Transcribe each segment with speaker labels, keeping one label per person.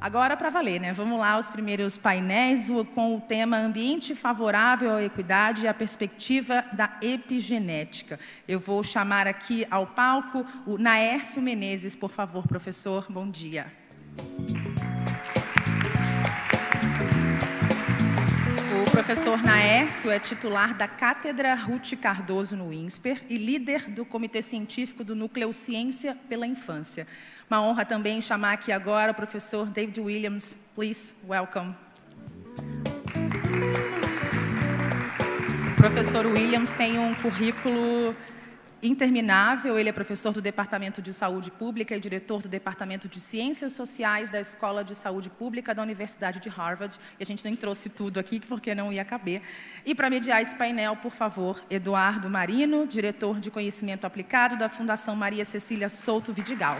Speaker 1: Agora para valer, né? Vamos lá, os primeiros painéis com o tema Ambiente favorável à equidade e a perspectiva da epigenética. Eu vou chamar aqui ao palco o Naércio Menezes, por favor, professor. Bom dia. O professor Naércio é titular da Cátedra Ruth Cardoso no INSPER e líder do Comitê Científico do Núcleo Ciência pela Infância. Uma honra também chamar aqui agora o professor David Williams. Please, welcome. O professor Williams tem um currículo interminável. Ele é professor do Departamento de Saúde Pública e diretor do Departamento de Ciências Sociais da Escola de Saúde Pública da Universidade de Harvard. E a gente nem trouxe tudo aqui porque não ia caber. E para mediar esse painel, por favor, Eduardo Marino, diretor de Conhecimento Aplicado da Fundação Maria Cecília Souto Vidigal.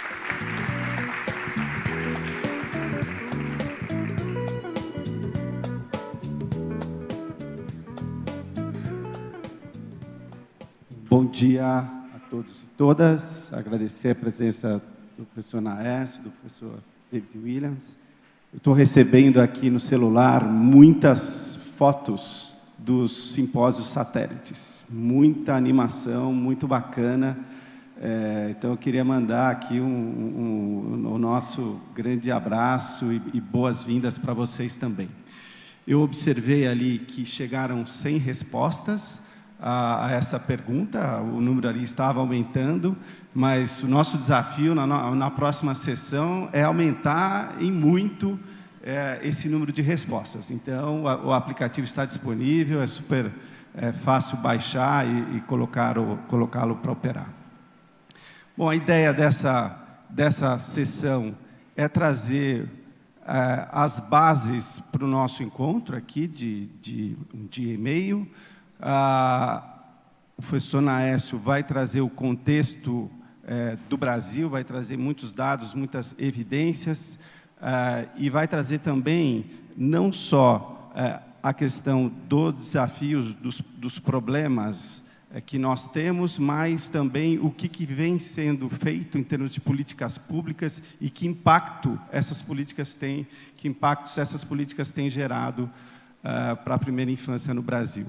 Speaker 2: Bom dia a todos e todas. Agradecer a presença do professor Naércio, do professor David Williams. Eu estou recebendo aqui no celular muitas fotos dos simpósios satélites. Muita animação, muito bacana. Então, eu queria mandar aqui o nosso grande abraço e boas-vindas para vocês também. Eu observei ali que chegaram 100 respostas a essa pergunta, o número ali estava aumentando, mas o nosso desafio na próxima sessão é aumentar em muito esse número de respostas. Então, o aplicativo está disponível, é super fácil baixar e colocá-lo para operar. Bom, a ideia dessa sessão é trazer as bases para o nosso encontro aqui de um dia e meio. O professor Naércio vai trazer o contexto do Brasil, vai trazer muitos dados, muitas evidências, e vai trazer também não só a questão dos desafios, dos problemas que nós temos, mas também o que vem sendo feito em termos de políticas públicas e que impacto essas políticas têm, que impactos essas políticas têm gerado para a primeira infância no Brasil.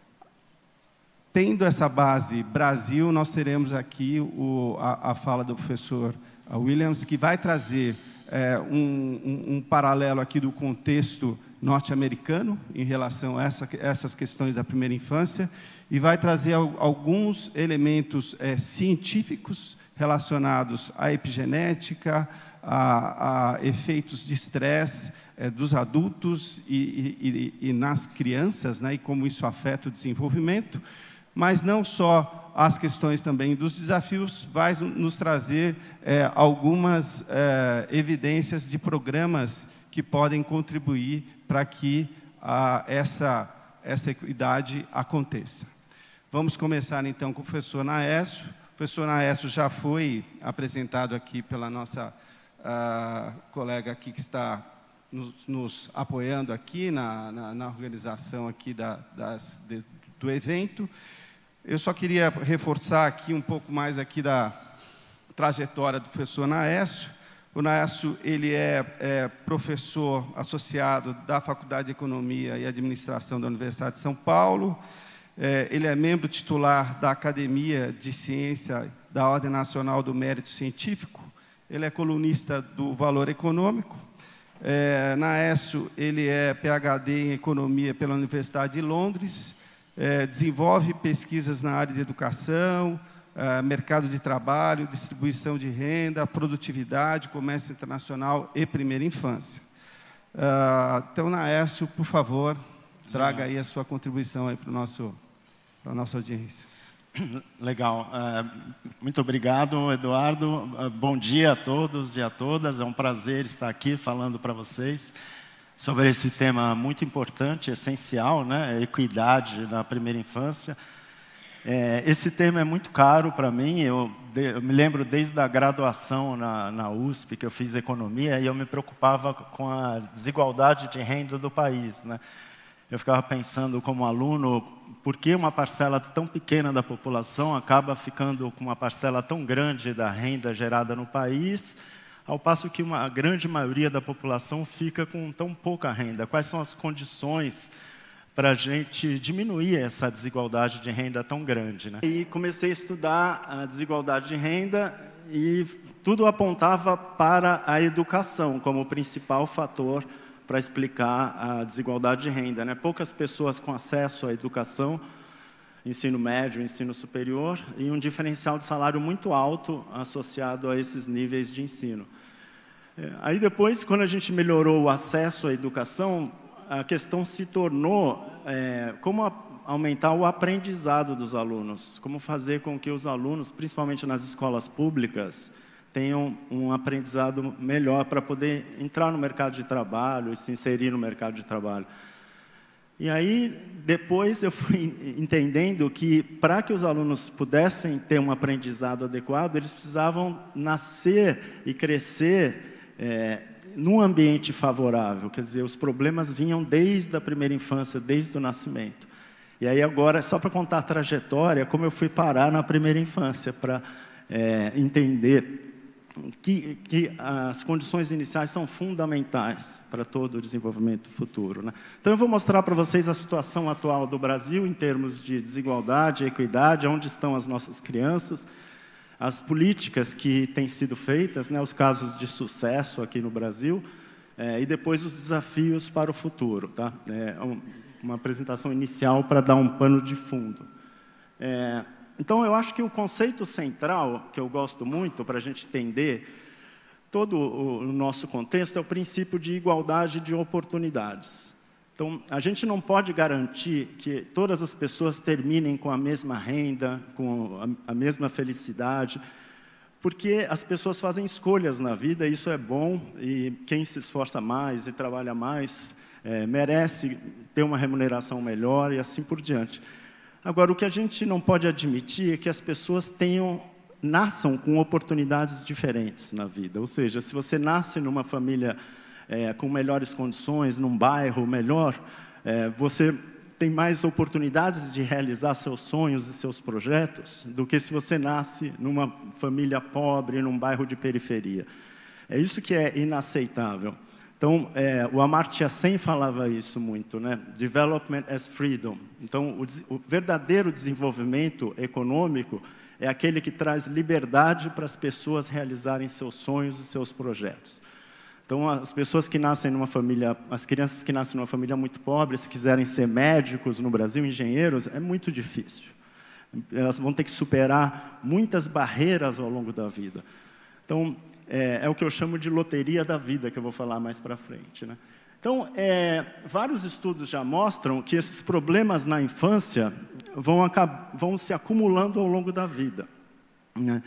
Speaker 2: Tendo essa base Brasil, nós teremos aqui a fala do professor Williams, que vai trazer um paralelo aqui do contexto norte-americano em relação a essas questões da primeira infância e vai trazer alguns elementos científicos relacionados à epigenética, a efeitos de estresse dos adultos e nas crianças, né, e como isso afeta o desenvolvimento. Mas não só as questões também dos desafios, vai nos trazer algumas evidências de programas que podem contribuir para que essa equidade aconteça. Vamos começar então com o professor Naércio. O professor Naércio já foi apresentado aqui pela nossa colega aqui que está nos apoiando aqui na organização aqui do evento. Eu só queria reforçar aqui um pouco mais aqui da trajetória do professor Naércio. O Naércio, ele é professor associado da Faculdade de Economia e Administração da Universidade de São Paulo. Ele é membro titular da Academia de Ciência da Ordem Nacional do Mérito Científico. Ele é colunista do Valor Econômico. Naércio, ele é PhD em Economia pela Universidade de Londres. Desenvolve pesquisas na área de educação, mercado de trabalho, distribuição de renda, produtividade, comércio internacional e primeira infância. Então, Naércio, por favor, traga aí a sua contribuição aí para a nossa audiência.
Speaker 3: Legal. Muito obrigado, Eduardo. Bom dia a todos e a todas. É um prazer estar aqui falando para vocês sobre esse tema muito importante, essencial, né? Equidade na primeira infância. Esse tema é muito caro para mim. Eu me lembro desde a graduação na USP, que eu fiz economia, e eu me preocupava com a desigualdade de renda do país, né? Eu ficava pensando como aluno, por que uma parcela tão pequena da população acaba ficando com uma parcela tão grande da renda gerada no país, ao passo que uma grande maioria da população fica com tão pouca renda. Quais são as condições para a gente diminuir essa desigualdade de renda tão grande, né? E comecei a estudar a desigualdade de renda e tudo apontava para a educação como principal fator para explicar a desigualdade de renda, né? Poucas pessoas com acesso à educação, ensino médio, ensino superior, e um diferencial de salário muito alto associado a esses níveis de ensino. Aí depois, quando a gente melhorou o acesso à educação, a questão se tornou como aumentar o aprendizado dos alunos, como fazer com que os alunos, principalmente nas escolas públicas, tenham um aprendizado melhor para poder entrar no mercado de trabalho e se inserir no mercado de trabalho. E aí, depois, eu fui entendendo que, para que os alunos pudessem ter um aprendizado adequado, eles precisavam nascer e crescer num ambiente favorável. Quer dizer, os problemas vinham desde a primeira infância, desde o nascimento. E aí, agora, só para contar a trajetória, como eu fui parar na primeira infância, para entender que as condições iniciais são fundamentais para todo o desenvolvimento futuro, né? Então, eu vou mostrar para vocês a situação atual do Brasil em termos de desigualdade, equidade, onde estão as nossas crianças, as políticas que têm sido feitas, né, os casos de sucesso aqui no Brasil, e depois os desafios para o futuro, tá? Uma apresentação inicial para dar um pano de fundo. Então, eu acho que o conceito central, que eu gosto muito para a gente entender todo o nosso contexto, é o princípio de igualdade de oportunidades. Então, a gente não pode garantir que todas as pessoas terminem com a mesma renda, com a mesma felicidade, porque as pessoas fazem escolhas na vida, e isso é bom, e quem se esforça mais e trabalha mais merece ter uma remuneração melhor e assim por diante. Agora, o que a gente não pode admitir é que as pessoas nasçam com oportunidades diferentes na vida. Ou seja, se você nasce numa família com melhores condições, num bairro melhor, você tem mais oportunidades de realizar seus sonhos e seus projetos do que se você nasce numa família pobre, num bairro de periferia. É isso que é inaceitável. Então, o Amartya Sen falava isso muito, né? Development as freedom. Então, o verdadeiro desenvolvimento econômico é aquele que traz liberdade para as pessoas realizarem seus sonhos e seus projetos. Então, as pessoas que nascem numa família, as crianças que nascem numa família muito pobre, se quiserem ser médicos no Brasil, engenheiros, é muito difícil. Elas vão ter que superar muitas barreiras ao longo da vida. Então, é o que eu chamo de loteria da vida, que eu vou falar mais para frente, né? Então, vários estudos já mostram que esses problemas na infância vão se acumulando ao longo da vida, né?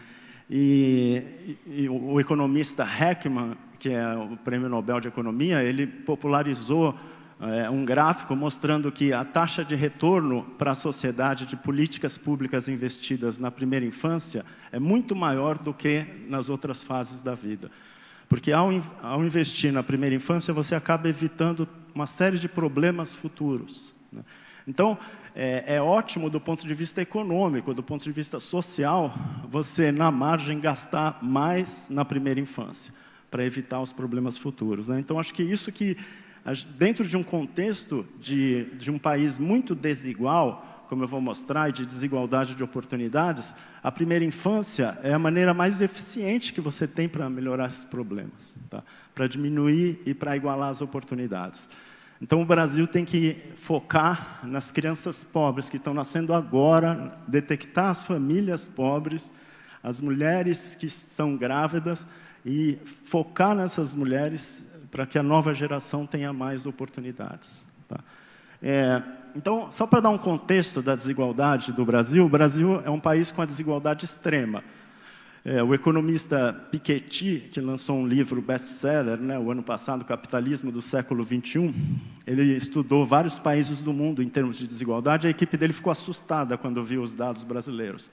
Speaker 3: E o economista Heckman, que é o Prêmio Nobel de Economia, ele popularizou um gráfico mostrando que a taxa de retorno para a sociedade de políticas públicas investidas na primeira infância é muito maior do que nas outras fases da vida. Porque ao investir na primeira infância, você acaba evitando uma série de problemas futuros, né? Então, é ótimo do ponto de vista econômico, do ponto de vista social, você, na margem, gastar mais na primeira infância, para evitar os problemas futuros, né? Então, acho que isso que, dentro de um contexto de um país muito desigual, como eu vou mostrar, e de desigualdade de oportunidades, a primeira infância é a maneira mais eficiente que você tem para melhorar esses problemas, tá? Para diminuir e para igualar as oportunidades. Então, o Brasil tem que focar nas crianças pobres que estão nascendo agora, detectar as famílias pobres, as mulheres que são grávidas, e focar nessas mulheres para que a nova geração tenha mais oportunidades, tá? Então, só para dar um contexto da desigualdade do Brasil, o Brasil é um país com a desigualdade extrema. O economista Piketty, que lançou um livro best-seller, né, o ano passado, Capitalismo do Século XXI, ele estudou vários países do mundo em termos de desigualdade, a equipe dele ficou assustada quando viu os dados brasileiros.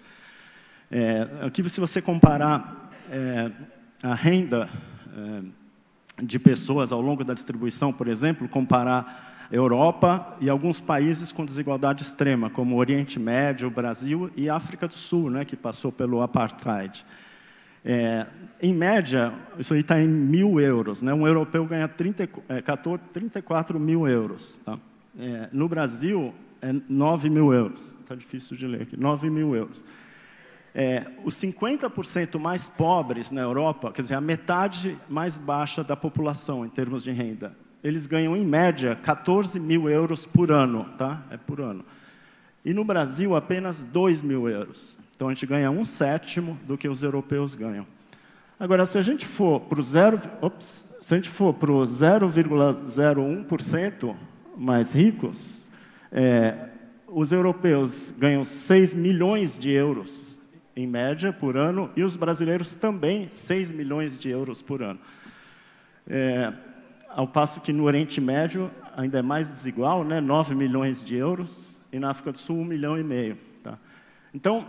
Speaker 3: Aqui, se você comparar a renda de pessoas ao longo da distribuição, por exemplo, comparar Europa e alguns países com desigualdade extrema, como o Oriente Médio, o Brasil e a África do Sul, né, que passou pelo apartheid. Em média, isso aí está em 1.000 euros, né? Um europeu ganha 34 mil euros. Tá? No Brasil, é 9.000 euros. Está difícil de ler aqui. 9.000 euros. Os 50% mais pobres na Europa, quer dizer, a metade mais baixa da população em termos de renda, eles ganham, em média, 14.000 euros por ano. Tá? É por ano. E no Brasil, apenas 2.000 euros. Então, a gente ganha 1/7 do que os europeus ganham. Agora, se a gente for para o 0,01% mais ricos, os europeus ganham 6 milhões de euros, em média, por ano, e os brasileiros também 6 milhões de euros por ano. Ao passo que no Oriente Médio ainda é mais desigual, né? 9 milhões de euros, e na África do Sul 1,5 milhão. Tá? Então,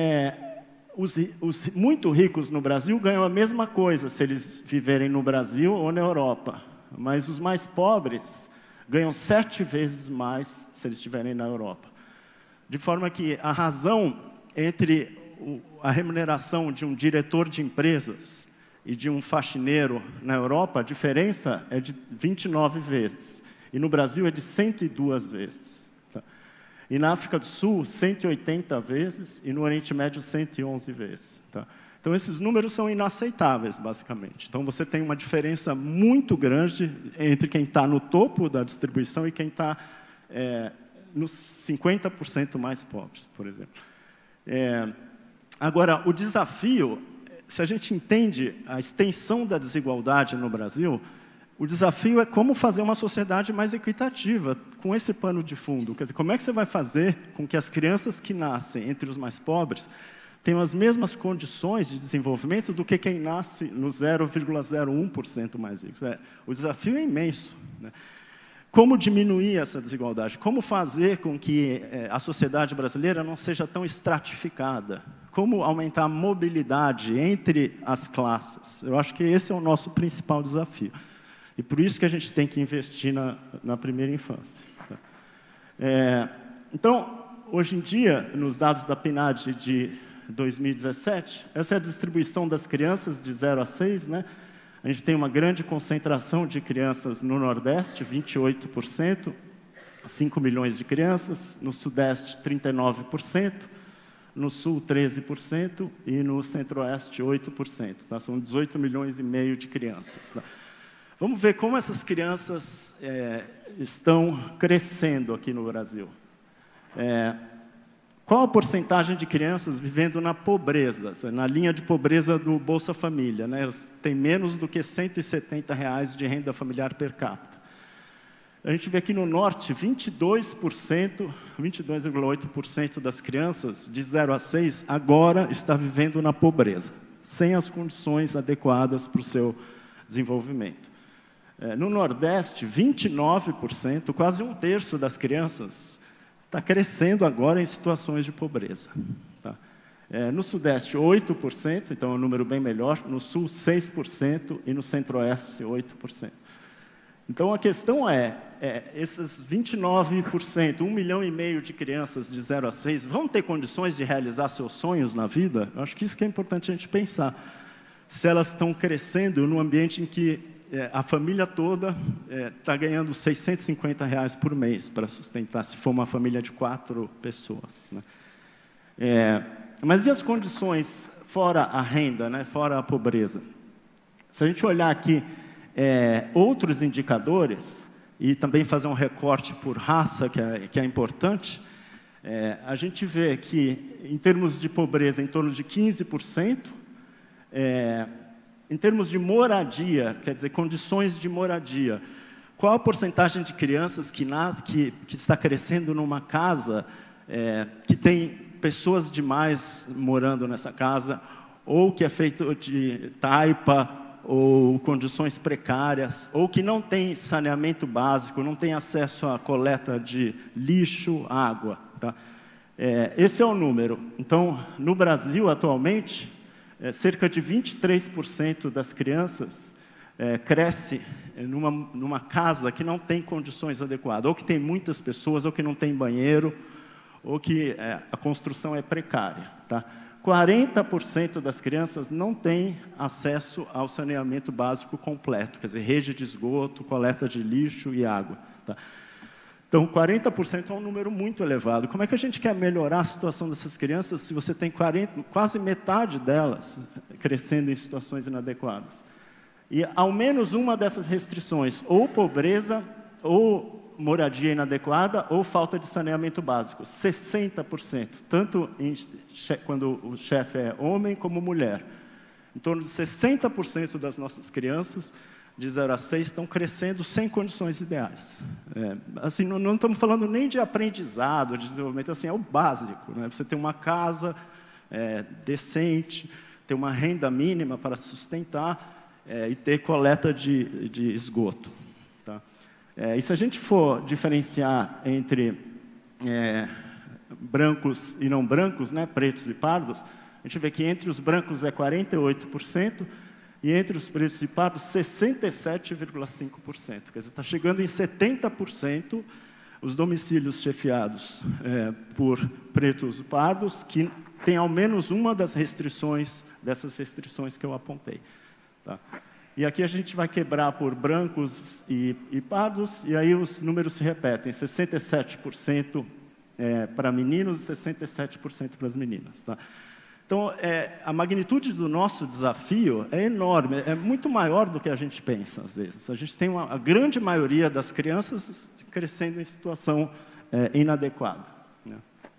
Speaker 3: os muito ricos no Brasil ganham a mesma coisa se eles viverem no Brasil ou na Europa, mas os mais pobres ganham 7 vezes mais se eles estiverem na Europa. De forma que a razão entre a remuneração de um diretor de empresas e de um faxineiro na Europa, a diferença é de 29 vezes. E no Brasil é de 102 vezes. Tá? E na África do Sul, 180 vezes, e no Oriente Médio, 111 vezes. Tá? Então, esses números são inaceitáveis, basicamente. Então, você tem uma diferença muito grande entre quem está no topo da distribuição e quem está nos 50% mais pobres, por exemplo. Agora, o desafio, se a gente entende a extensão da desigualdade no Brasil, o desafio é como fazer uma sociedade mais equitativa, com esse pano de fundo. Quer dizer, como é que você vai fazer com que as crianças que nascem entre os mais pobres tenham as mesmas condições de desenvolvimento do que quem nasce no 0,01% mais ricos? O desafio é imenso, né? Como diminuir essa desigualdade? Como fazer com que a sociedade brasileira não seja tão estratificada? Como aumentar a mobilidade entre as classes? Eu acho que esse é o nosso principal desafio. E por isso que a gente tem que investir na primeira infância. Então, hoje em dia, nos dados da PNAD de 2017, essa é a distribuição das crianças de 0 a 6, né? A gente tem uma grande concentração de crianças no Nordeste, 28%, 5 milhões de crianças, no Sudeste, 39%, no Sul, 13%, e no Centro-Oeste, 8%. Tá? São 18 milhões e meio de crianças. Tá? Vamos ver como essas crianças estão crescendo aqui no Brasil. Qual a porcentagem de crianças vivendo na pobreza, na linha de pobreza do Bolsa Família, né? Elas têm menos do que R$ 170 de renda familiar per capita. A gente vê aqui no Norte, 22,8% das crianças de 0 a 6 agora está vivendo na pobreza, sem as condições adequadas para o seu desenvolvimento. No Nordeste, 29%, quase 1/3 das crianças está crescendo agora em situações de pobreza. Tá? No Sudeste, 8%, então é um número bem melhor. No Sul, 6%, e no Centro-Oeste, 8%. Então, a questão esses 29%, 1,5 milhão de crianças de 0 a 6, vão ter condições de realizar seus sonhos na vida? Eu acho que isso que é importante a gente pensar. Se elas estão crescendo num ambiente em que a família toda está ganhando R$ 650 por mês para sustentar, se for uma família de 4 pessoas. Né? Mas e as condições fora a renda, né? Fora a pobreza? Se a gente olhar aqui outros indicadores, e também fazer um recorte por raça, que é importante, a gente vê que, em termos de pobreza, em torno de 15%, em termos de moradia, quer dizer, condições de moradia, qual a porcentagem de crianças que está crescendo numa casa que tem pessoas demais morando nessa casa, ou que é feito de taipa, ou condições precárias, ou que não tem saneamento básico, não tem acesso à coleta de lixo, água. Tá? Esse é o número. Então, no Brasil, atualmente, cerca de 23% das crianças cresce numa casa que não tem condições adequadas, ou que tem muitas pessoas, ou que não tem banheiro, ou que a construção é precária. Tá? 40% das crianças não têm acesso ao saneamento básico completo, quer dizer, rede de esgoto, coleta de lixo e água. Tá? Então, 40% é um número muito elevado. Como é que a gente quer melhorar a situação dessas crianças se você tem quase metade delas crescendo em situações inadequadas? E ao menos uma dessas restrições, ou pobreza, ou moradia inadequada, ou falta de saneamento básico. 60%, tanto quando o chefe é homem como mulher. Em torno de 60% das nossas crianças de 0 a 6 estão crescendo sem condições ideais. Assim, não estamos falando nem de aprendizado, de desenvolvimento, assim, é o básico. Né? Você ter uma casa decente, ter uma renda mínima para sustentar e ter coleta de esgoto. Tá? E se a gente for diferenciar entre brancos e não brancos, né, pretos e pardos, a gente vê que entre os brancos é 48%, e entre os pretos e pardos, 67,5%. Quer dizer, está chegando em 70% os domicílios chefiados por pretos e pardos, que tem ao menos uma dessas restrições que eu apontei. Tá? E aqui a gente vai quebrar por brancos e pardos, e aí os números se repetem, 67% para meninos e 67% para as meninas. Tá? Então, a magnitude do nosso desafio é enorme, é muito maior do que a gente pensa, às vezes. A gente tem a grande maioria das crianças crescendo em situação inadequada. Né?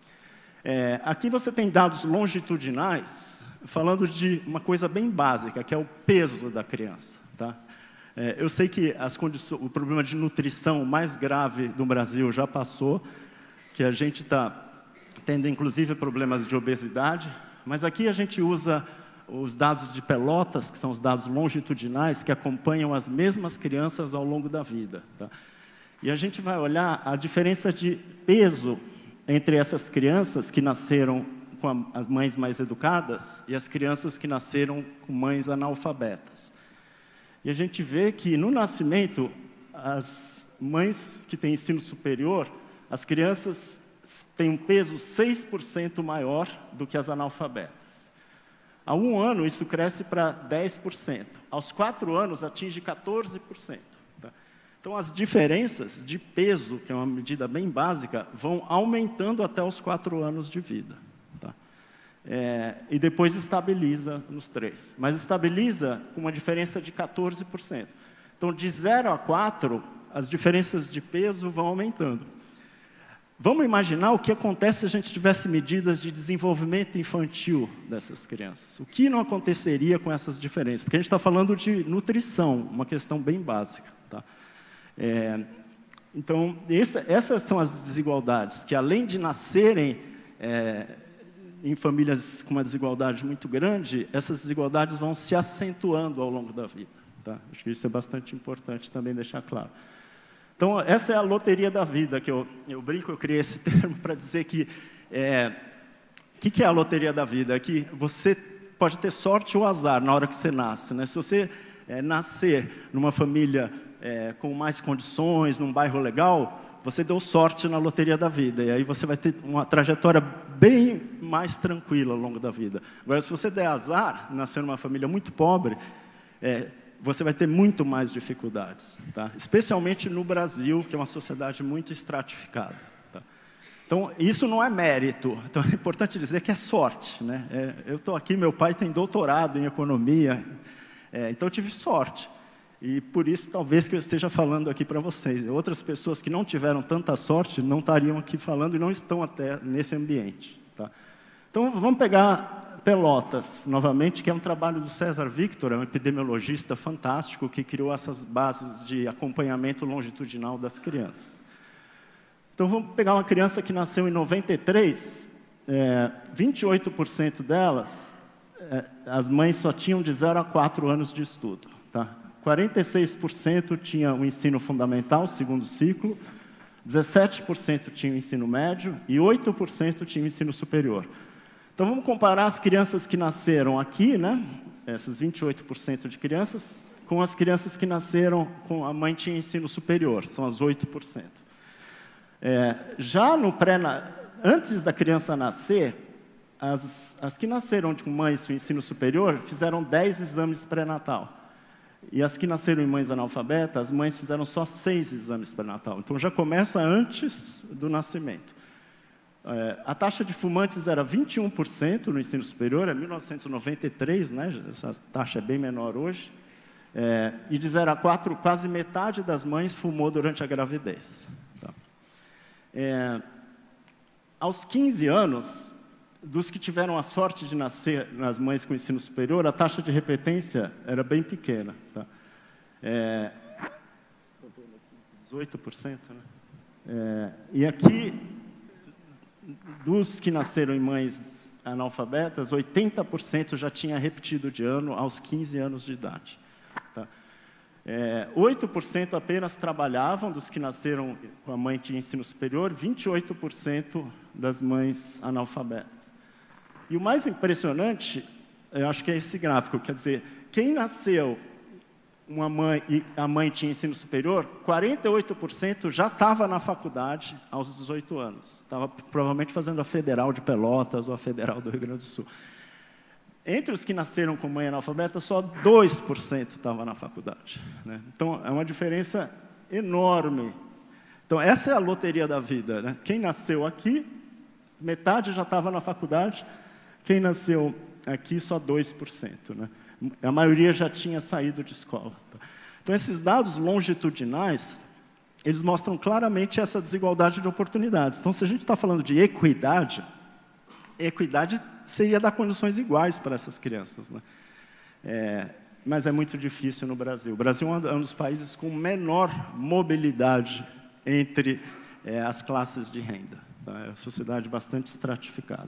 Speaker 3: Aqui você tem dados longitudinais, falando de uma coisa bem básica, que é o peso da criança. Tá? Eu sei que o problema de nutrição mais grave do Brasil já passou, que a gente está tendo, inclusive, problemas de obesidade, mas aqui a gente usa os dados de Pelotas, que são os dados longitudinais, que acompanham as mesmas crianças ao longo da vida. Tá? E a gente vai olhar a diferença de peso entre essas crianças que nasceram com as mães mais educadas e as crianças que nasceram com mães analfabetas. E a gente vê que, no nascimento, as mães que têm ensino superior, as crianças têm um peso 6% maior do que as analfabetas. Há 1 ano, isso cresce para 10%. Aos 4 anos, atinge 14%. Tá? Então, as diferenças de peso, que é uma medida bem básica, vão aumentando até os 4 anos de vida. Tá? E depois estabiliza nos 3. Mas estabiliza com uma diferença de 14%. Então, de 0 a 4, as diferenças de peso vão aumentando. Vamos imaginar o que acontece se a gente tivesse medidas de desenvolvimento infantil dessas crianças. O que não aconteceria com essas diferenças? Porque a gente está falando de nutrição, uma questão bem básica. Tá? Então, essas são as desigualdades, que além de nascerem em famílias com uma desigualdade muito grande, essas desigualdades vão se acentuando ao longo da vida. Tá? Acho que isso é bastante importante também deixar claro. Então, essa é a loteria da vida, que eu brinco, eu criei esse termo para dizer que... O que é a loteria da vida? É que você pode ter sorte ou azar na hora que você nasce. Né? Se você nascer numa família com mais condições, num bairro legal, você deu sorte na loteria da vida. E aí você vai ter uma trajetória bem mais tranquila ao longo da vida. Agora, se você der azar, nascer numa família muito pobre... você vai ter muito mais dificuldades, tá? Especialmente no Brasil, que é uma sociedade muito estratificada. Tá? Então, isso não é mérito. Então, é importante dizer que é sorte. Né? Eu estou aqui, meu pai tem doutorado em economia, então eu tive sorte. E por isso, talvez, que eu esteja falando aqui para vocês. Outras pessoas que não tiveram tanta sorte não estariam aqui falando e não estão até nesse ambiente. Tá? Então, vamos pegar... Pelotas, novamente, que é um trabalho do César Victor, é um epidemiologista fantástico que criou essas bases de acompanhamento longitudinal das crianças. Então, vamos pegar uma criança que nasceu em 93, 28% delas, as mães só tinham de 0 a 4 anos de estudo. Tá? 46% tinham o ensino fundamental, segundo ciclo, 17% tinham o ensino médio e 8% tinham o ensino superior. Então, vamos comparar as crianças que nasceram aqui, né? Essas 28% de crianças, com as crianças que nasceram com a mãe tinha ensino superior, são as 8%. Já no antes da criança nascer, as que nasceram com mães com ensino superior fizeram 10 exames pré-natal. E as que nasceram em mães analfabetas, as mães fizeram só 6 exames pré-natal. Então, já começa antes do nascimento. A taxa de fumantes era 21% no ensino superior, é 1993, né? Essa taxa é bem menor hoje. E de 0 a 4, quase metade das mães fumou durante a gravidez. Tá? Aos 15 anos, dos que tiveram a sorte de nascer nas mães com ensino superior, a taxa de repetência era bem pequena. Tá? 18%, né? E aqui, dos que nasceram em mães analfabetas, 80% já tinha repetido de ano aos 15 anos de idade. Tá? 8% apenas trabalhavam, dos que nasceram com a mãe que tinha ensino superior, 28% das mães analfabetas. E o mais impressionante, eu acho que é esse gráfico, quer dizer, quem nasceu uma mãe e a mãe tinha ensino superior, 48% já estava na faculdade aos 18 anos. Estava provavelmente fazendo a Federal de Pelotas ou a Federal do Rio Grande do Sul. Entre os que nasceram com mãe analfabeta, só 2% estava na faculdade. Né? Então, é uma diferença enorme. Então, essa é a loteria da vida. Né? Quem nasceu aqui, metade já estava na faculdade. Quem nasceu aqui, só 2%. Né? A maioria já tinha saído de escola. Então, esses dados longitudinais, eles mostram claramente essa desigualdade de oportunidades. Então, se a gente está falando de equidade seria dar condições iguais para essas crianças. Né? Mas é muito difícil no Brasil. O Brasil é um dos países com menor mobilidade entre as classes de renda. Tá? É uma sociedade bastante estratificada.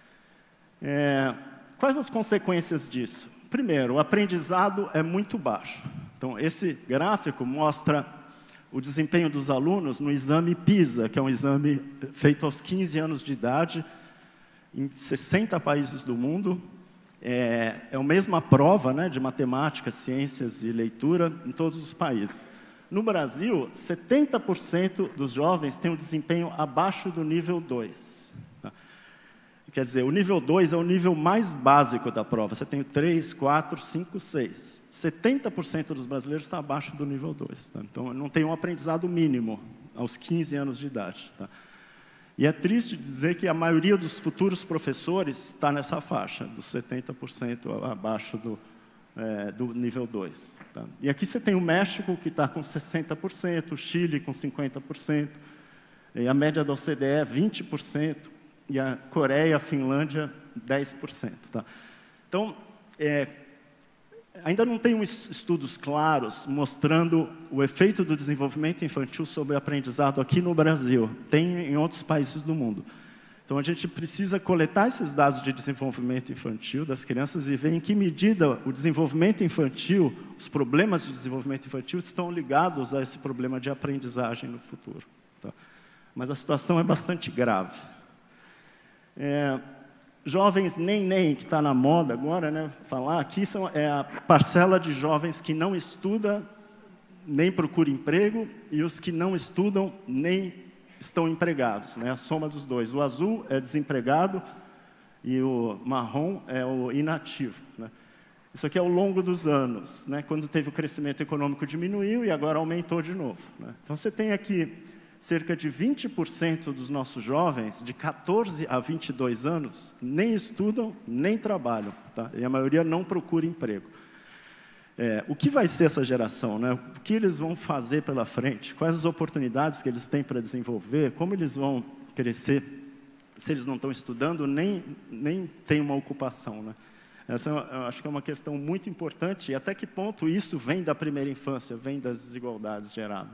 Speaker 3: Quais as consequências disso? Primeiro, o aprendizado é muito baixo. Então, esse gráfico mostra o desempenho dos alunos no exame PISA, que é um exame feito aos 15 anos de idade, em 60 países do mundo. É a mesma prova, né, de matemática, ciências e leitura em todos os países. No Brasil, 70% dos jovens têm um desempenho abaixo do nível 2. Tá? Quer dizer, o nível 2 é o nível mais básico da prova. Você tem o 3, 4, 5, 6. 70% dos brasileiros está abaixo do nível 2. Tá? Então, não tem um aprendizado mínimo aos 15 anos de idade. Tá? E é triste dizer que a maioria dos futuros professores está nessa faixa, dos 70% abaixo do nível 2. Tá? E aqui você tem o México, que está com 60%, o Chile com 50%, e a média da OCDE é 20%, e a Coreia, a Finlândia, 10%. Tá? Então, ainda não tem estudos claros mostrando o efeito do desenvolvimento infantil sobre o aprendizado aqui no Brasil. Tem em outros países do mundo. Então, a gente precisa coletar esses dados de desenvolvimento infantil das crianças e ver em que medida o desenvolvimento infantil, os problemas de desenvolvimento infantil estão ligados a esse problema de aprendizagem no futuro. Tá? Mas a situação é bastante grave. Jovens nem, que está na moda agora, né, falar aqui, é a parcela de jovens que não estuda, nem procura emprego, e os que não estudam, nem estão empregados, né, a soma dos dois. O azul é desempregado e o marrom é o inativo. Né. Isso aqui é ao longo dos anos, né, quando teve o crescimento econômico diminuiu e agora aumentou de novo. Né. Então, você tem aqui cerca de 20% dos nossos jovens, de 14 a 22 anos, nem estudam, nem trabalham. Tá? E a maioria não procura emprego. O que vai ser essa geração? Né? O que eles vão fazer pela frente? Quais as oportunidades que eles têm para desenvolver? Como eles vão crescer se eles não estão estudando, nem têm uma ocupação? Né? Essa, eu acho que é uma questão muito importante. E até que ponto isso vem da primeira infância, vem das desigualdades geradas?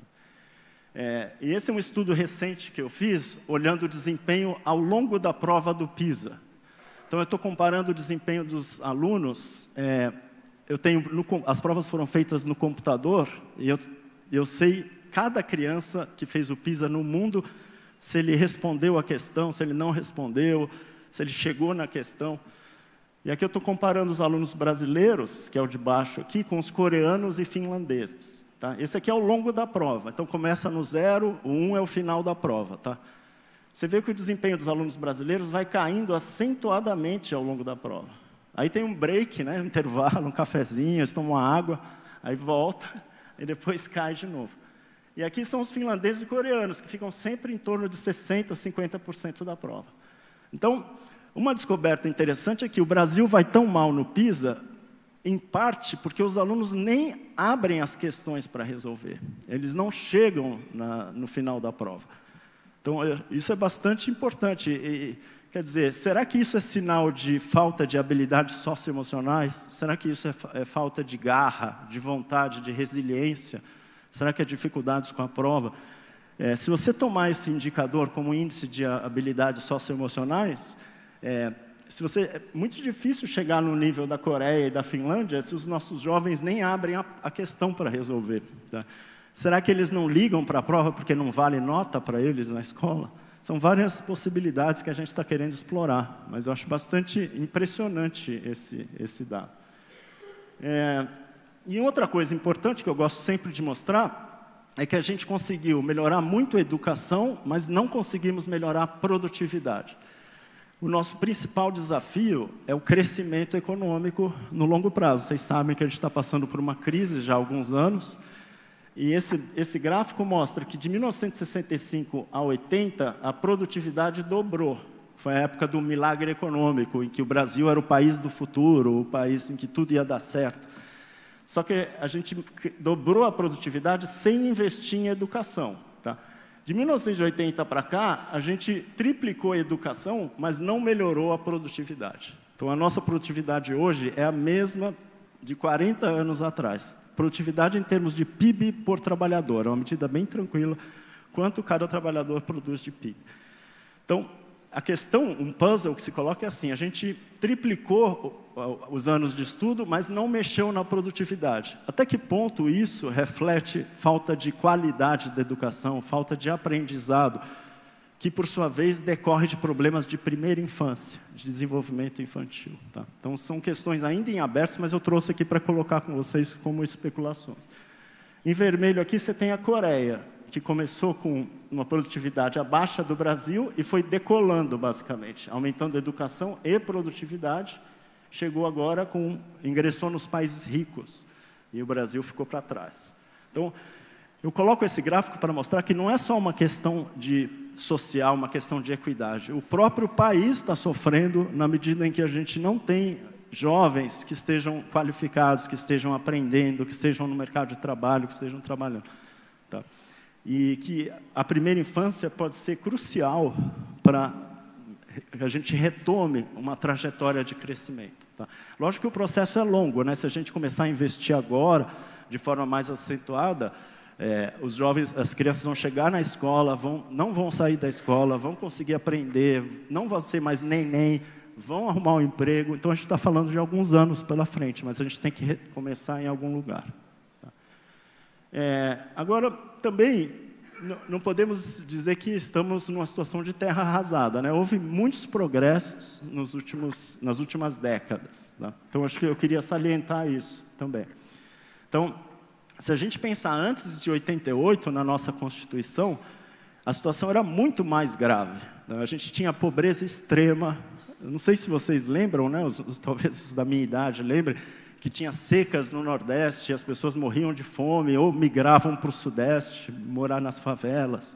Speaker 3: E esse é um estudo recente que eu fiz, olhando o desempenho ao longo da prova do PISA. Então, eu estou comparando o desempenho dos alunos. As provas foram feitas no computador, e eu sei cada criança que fez o PISA no mundo, se ele respondeu a questão, se ele não respondeu, se ele chegou na questão. E aqui eu estou comparando os alunos brasileiros, que é o de baixo aqui, com os coreanos e finlandeses. Tá? Esse aqui é ao longo da prova. Então, começa no 0, o 1 é o final da prova. Tá?
Speaker 4: você vê que o desempenho dos alunos brasileiros vai caindo acentuadamente ao longo da prova. Aí tem um break, né, um intervalo, um cafezinho, eles tomam água, aí volta, e depois cai de novo. E aqui são os finlandeses e coreanos, que ficam sempre em torno de 60%, 50% da prova. Então, uma descoberta interessante é que o Brasil vai tão mal no PISA, em parte porque os alunos nem abrem as questões para resolver. Eles não chegam no final da prova. Então, isso é bastante importante. E, quer dizer, será que isso é sinal de falta de habilidades socioemocionais? Será que isso é falta de garra, de vontade, de resiliência? Será que é dificuldades com a prova? Se você tomar esse indicador como índice de habilidades socioemocionais, é muito difícil chegar no nível da Coreia e da Finlândia se os nossos jovens nem abrem a questão para resolver. Tá? Será que eles não ligam para a prova porque não vale nota para eles na escola? São várias possibilidades que a gente está querendo explorar, mas eu acho bastante impressionante esse dado. E outra coisa importante que eu gosto sempre de mostrar é que a gente conseguiu melhorar muito a educação, mas não conseguimos melhorar a produtividade. O nosso principal desafio é o crescimento econômico no longo prazo. Vocês sabem que a gente está passando por uma crise já há alguns anos, e esse gráfico mostra que de 1965 a 80, a produtividade dobrou. Foi a época do milagre econômico, em que o Brasil era o país do futuro, o país em que tudo ia dar certo. Só que a gente dobrou a produtividade sem investir em educação. Tá? De 1980 para cá, a gente triplicou a educação, mas não melhorou a produtividade. Então, a nossa produtividade hoje é a mesma de 40 anos atrás. Produtividade em termos de PIB por trabalhador, é uma medida bem tranquila, quanto cada trabalhador produz de PIB. Então, a questão, um puzzle que se coloca é assim, a gente triplicou os anos de estudo, mas não mexeu na produtividade. Até que ponto isso reflete falta de qualidade da educação, falta de aprendizado, que, por sua vez, decorre de problemas de primeira infância, de desenvolvimento infantil. Tá? Então, são questões ainda em aberto, mas eu trouxe aqui para colocar com vocês como especulações. Em vermelho aqui você tem a Coreia, que começou com uma produtividade abaixo do Brasil e foi decolando, basicamente, aumentando a educação e produtividade, chegou agora ingressou nos países ricos, e o Brasil ficou para trás. Então, eu coloco esse gráfico para mostrar que não é só uma questão social, uma questão de equidade. O próprio país está sofrendo na medida em que a gente não tem jovens que estejam qualificados, que estejam aprendendo, que estejam no mercado de trabalho, que estejam trabalhando. Tá? E que a primeira infância pode ser crucial para que a gente retome uma trajetória de crescimento. Tá? Lógico que o processo é longo, né? Se a gente começar a investir agora, de forma mais acentuada, os jovens, as crianças vão chegar na escola, não vão sair da escola, vão conseguir aprender, não vão ser mais neném, vão arrumar um emprego. Então, a gente está falando de alguns anos pela frente, mas a gente tem que começar em algum lugar. Tá? Agora, também, não podemos dizer que estamos numa situação de terra arrasada, né? Houve muitos progressos nas últimas décadas. Tá? Então, acho que eu queria salientar isso também. Então, se a gente pensar antes de 88, na nossa Constituição, a situação era muito mais grave. Né? A gente tinha pobreza extrema. Eu não sei se vocês lembram, né? Talvez os da minha idade lembrem, que tinha secas no Nordeste, as pessoas morriam de fome ou migravam para o Sudeste, morar nas favelas.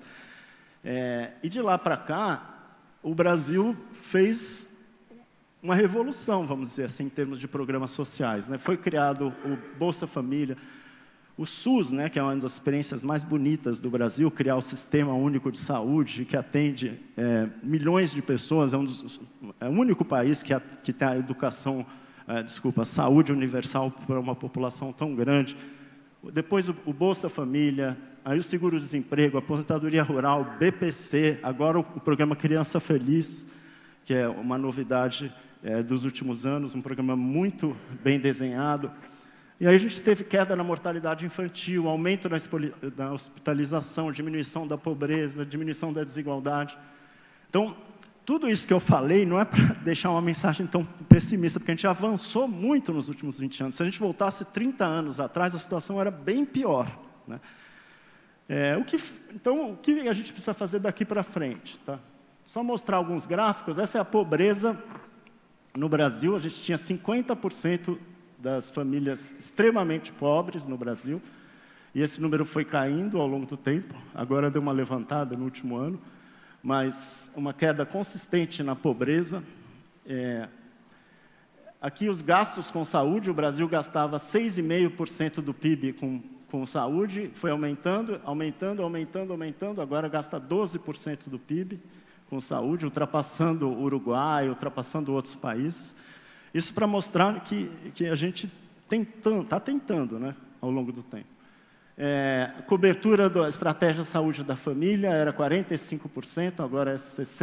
Speaker 4: E de lá para cá, o Brasil fez uma revolução, vamos dizer assim, em termos de programas sociais. Né? Foi criado o Bolsa Família, o SUS, né, que é uma das experiências mais bonitas do Brasil, criar o Sistema Único de Saúde, que atende milhões de pessoas, é o único país que tem a educação, a saúde universal para uma população tão grande. Depois o Bolsa Família, aí o seguro-desemprego, a aposentadoria rural, BPC, agora o programa Criança Feliz, que é uma novidade dos últimos anos, um programa muito bem desenhado. E aí a gente teve queda na mortalidade infantil, aumento na hospitalização, diminuição da pobreza, diminuição da desigualdade. Então, tudo isso que eu falei não é para deixar uma mensagem tão pessimista, porque a gente avançou muito nos últimos 20 anos. Se a gente voltasse 30 anos atrás, a situação era bem pior. Né? Então, o que a gente precisa fazer daqui para frente? Tá? Só mostrar alguns gráficos. Essa é a pobreza no Brasil. A gente tinha 50% das famílias extremamente pobres no Brasil. E esse número foi caindo ao longo do tempo. Agora deu uma levantada no último ano. Mas uma queda consistente na pobreza. Aqui os gastos com saúde. O Brasil gastava 6,5% do PIB com saúde. Foi aumentando, aumentando, aumentando, aumentando. Agora gasta 12% do PIB com saúde, ultrapassando o Uruguai, ultrapassando outros países. Isso para mostrar que a gente está tentando, né, ao longo do tempo. Cobertura da estratégia saúde da família era 45%, agora é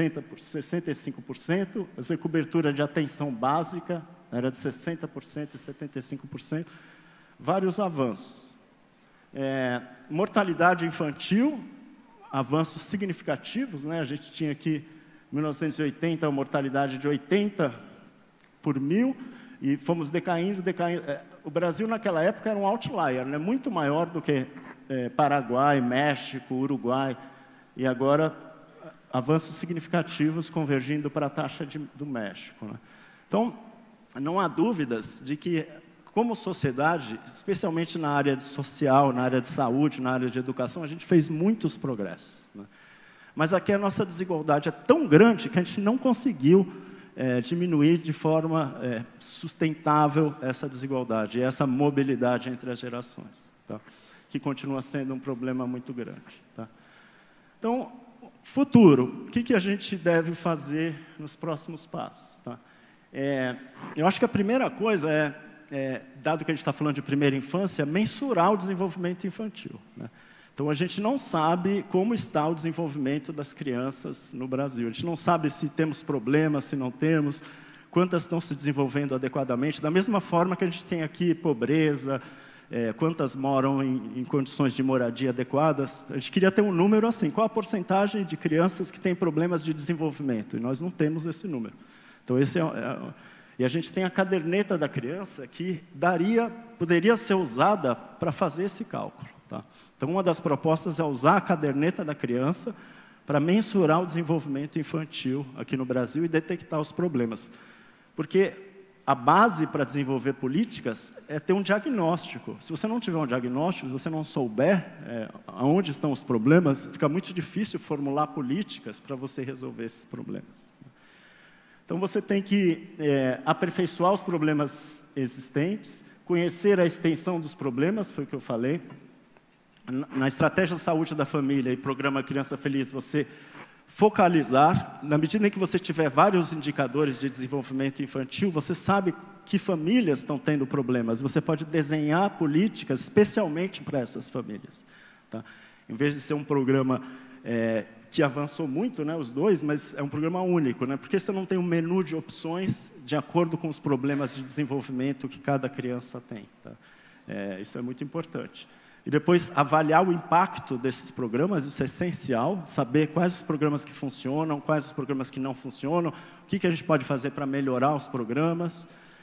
Speaker 4: 65%. Essa cobertura de atenção básica era de 60% e 75%. Vários avanços. Mortalidade infantil, avanços significativos, né? A gente tinha aqui, em 1980, a mortalidade de 80 por 1000, e fomos decaindo, decaindo. O Brasil, naquela época, era um outlier, né? Muito maior do que Paraguai, México, Uruguai, e agora avanços significativos convergindo para a taxa do México, né? Então, não há dúvidas de que, como sociedade, especialmente na área social, na área de saúde, na área de educação, a gente fez muitos progressos, né? Mas aqui a nossa desigualdade é tão grande que a gente não conseguiu diminuir de forma sustentável essa desigualdade, essa mobilidade entre as gerações, tá? Que continua sendo um problema muito grande, tá? Então, futuro, o que a gente deve fazer nos próximos passos, tá? Eu acho que a primeira coisa dado que a gente está falando de primeira infância, mensurar o desenvolvimento infantil, né? Então, a gente não sabe como está o desenvolvimento das crianças no Brasil. A gente não sabe se temos problemas, se não temos, quantas estão se desenvolvendo adequadamente. Da mesma forma que a gente tem aqui pobreza, quantas moram em condições de moradia adequadas. A gente queria ter um número assim, qual a porcentagem de crianças que têm problemas de desenvolvimento? E nós não temos esse número. Então, e a gente tem a caderneta da criança que poderia ser usada para fazer esse cálculo, tá? Então, uma das propostas é usar a caderneta da criança para mensurar o desenvolvimento infantil aqui no Brasil e detectar os problemas. Porque a base para desenvolver políticas é ter um diagnóstico. Se você não tiver um diagnóstico, se você não souber aonde estão os problemas, fica muito difícil formular políticas para você resolver esses problemas. Então, você tem que aperfeiçoar os problemas existentes, conhecer a extensão dos problemas, foi o que eu falei. Na estratégia de saúde da família e programa Criança Feliz, você focalizar, na medida em que você tiver vários indicadores de desenvolvimento infantil, você sabe que famílias estão tendo problemas, você pode desenhar políticas especialmente para essas famílias, tá? Em vez de ser um programa que avançou muito, né, os dois, mas é um programa único, né? Porque você não tem um menu de opções de acordo com os problemas de desenvolvimento que cada criança tem, tá? Isso é muito importante. E depois avaliar o impacto desses programas, isso é essencial, saber quais os programas que funcionam, quais os programas que não funcionam, o que a gente pode fazer para melhorar os programas,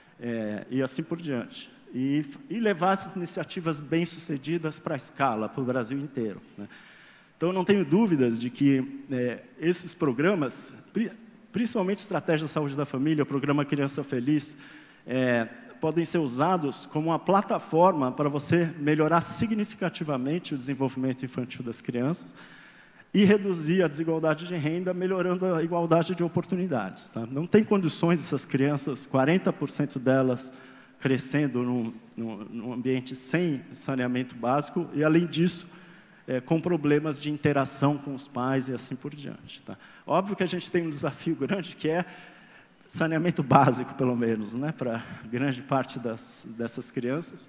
Speaker 4: e assim por diante. E levar essas iniciativas bem-sucedidas para a escala, para o Brasil inteiro, né? Então, eu não tenho dúvidas de que esses programas, principalmente Estratégia de Saúde da Família, o Programa Criança Feliz, podem ser usados como uma plataforma para você melhorar significativamente o desenvolvimento infantil das crianças e reduzir a desigualdade de renda, melhorando a igualdade de oportunidades, tá? Não tem condições essas crianças, 40% delas crescendo num ambiente sem saneamento básico e, além disso, com problemas de interação com os pais e assim por diante, tá? Óbvio que a gente tem um desafio grande que é saneamento básico, pelo menos, né, para grande parte dessas crianças,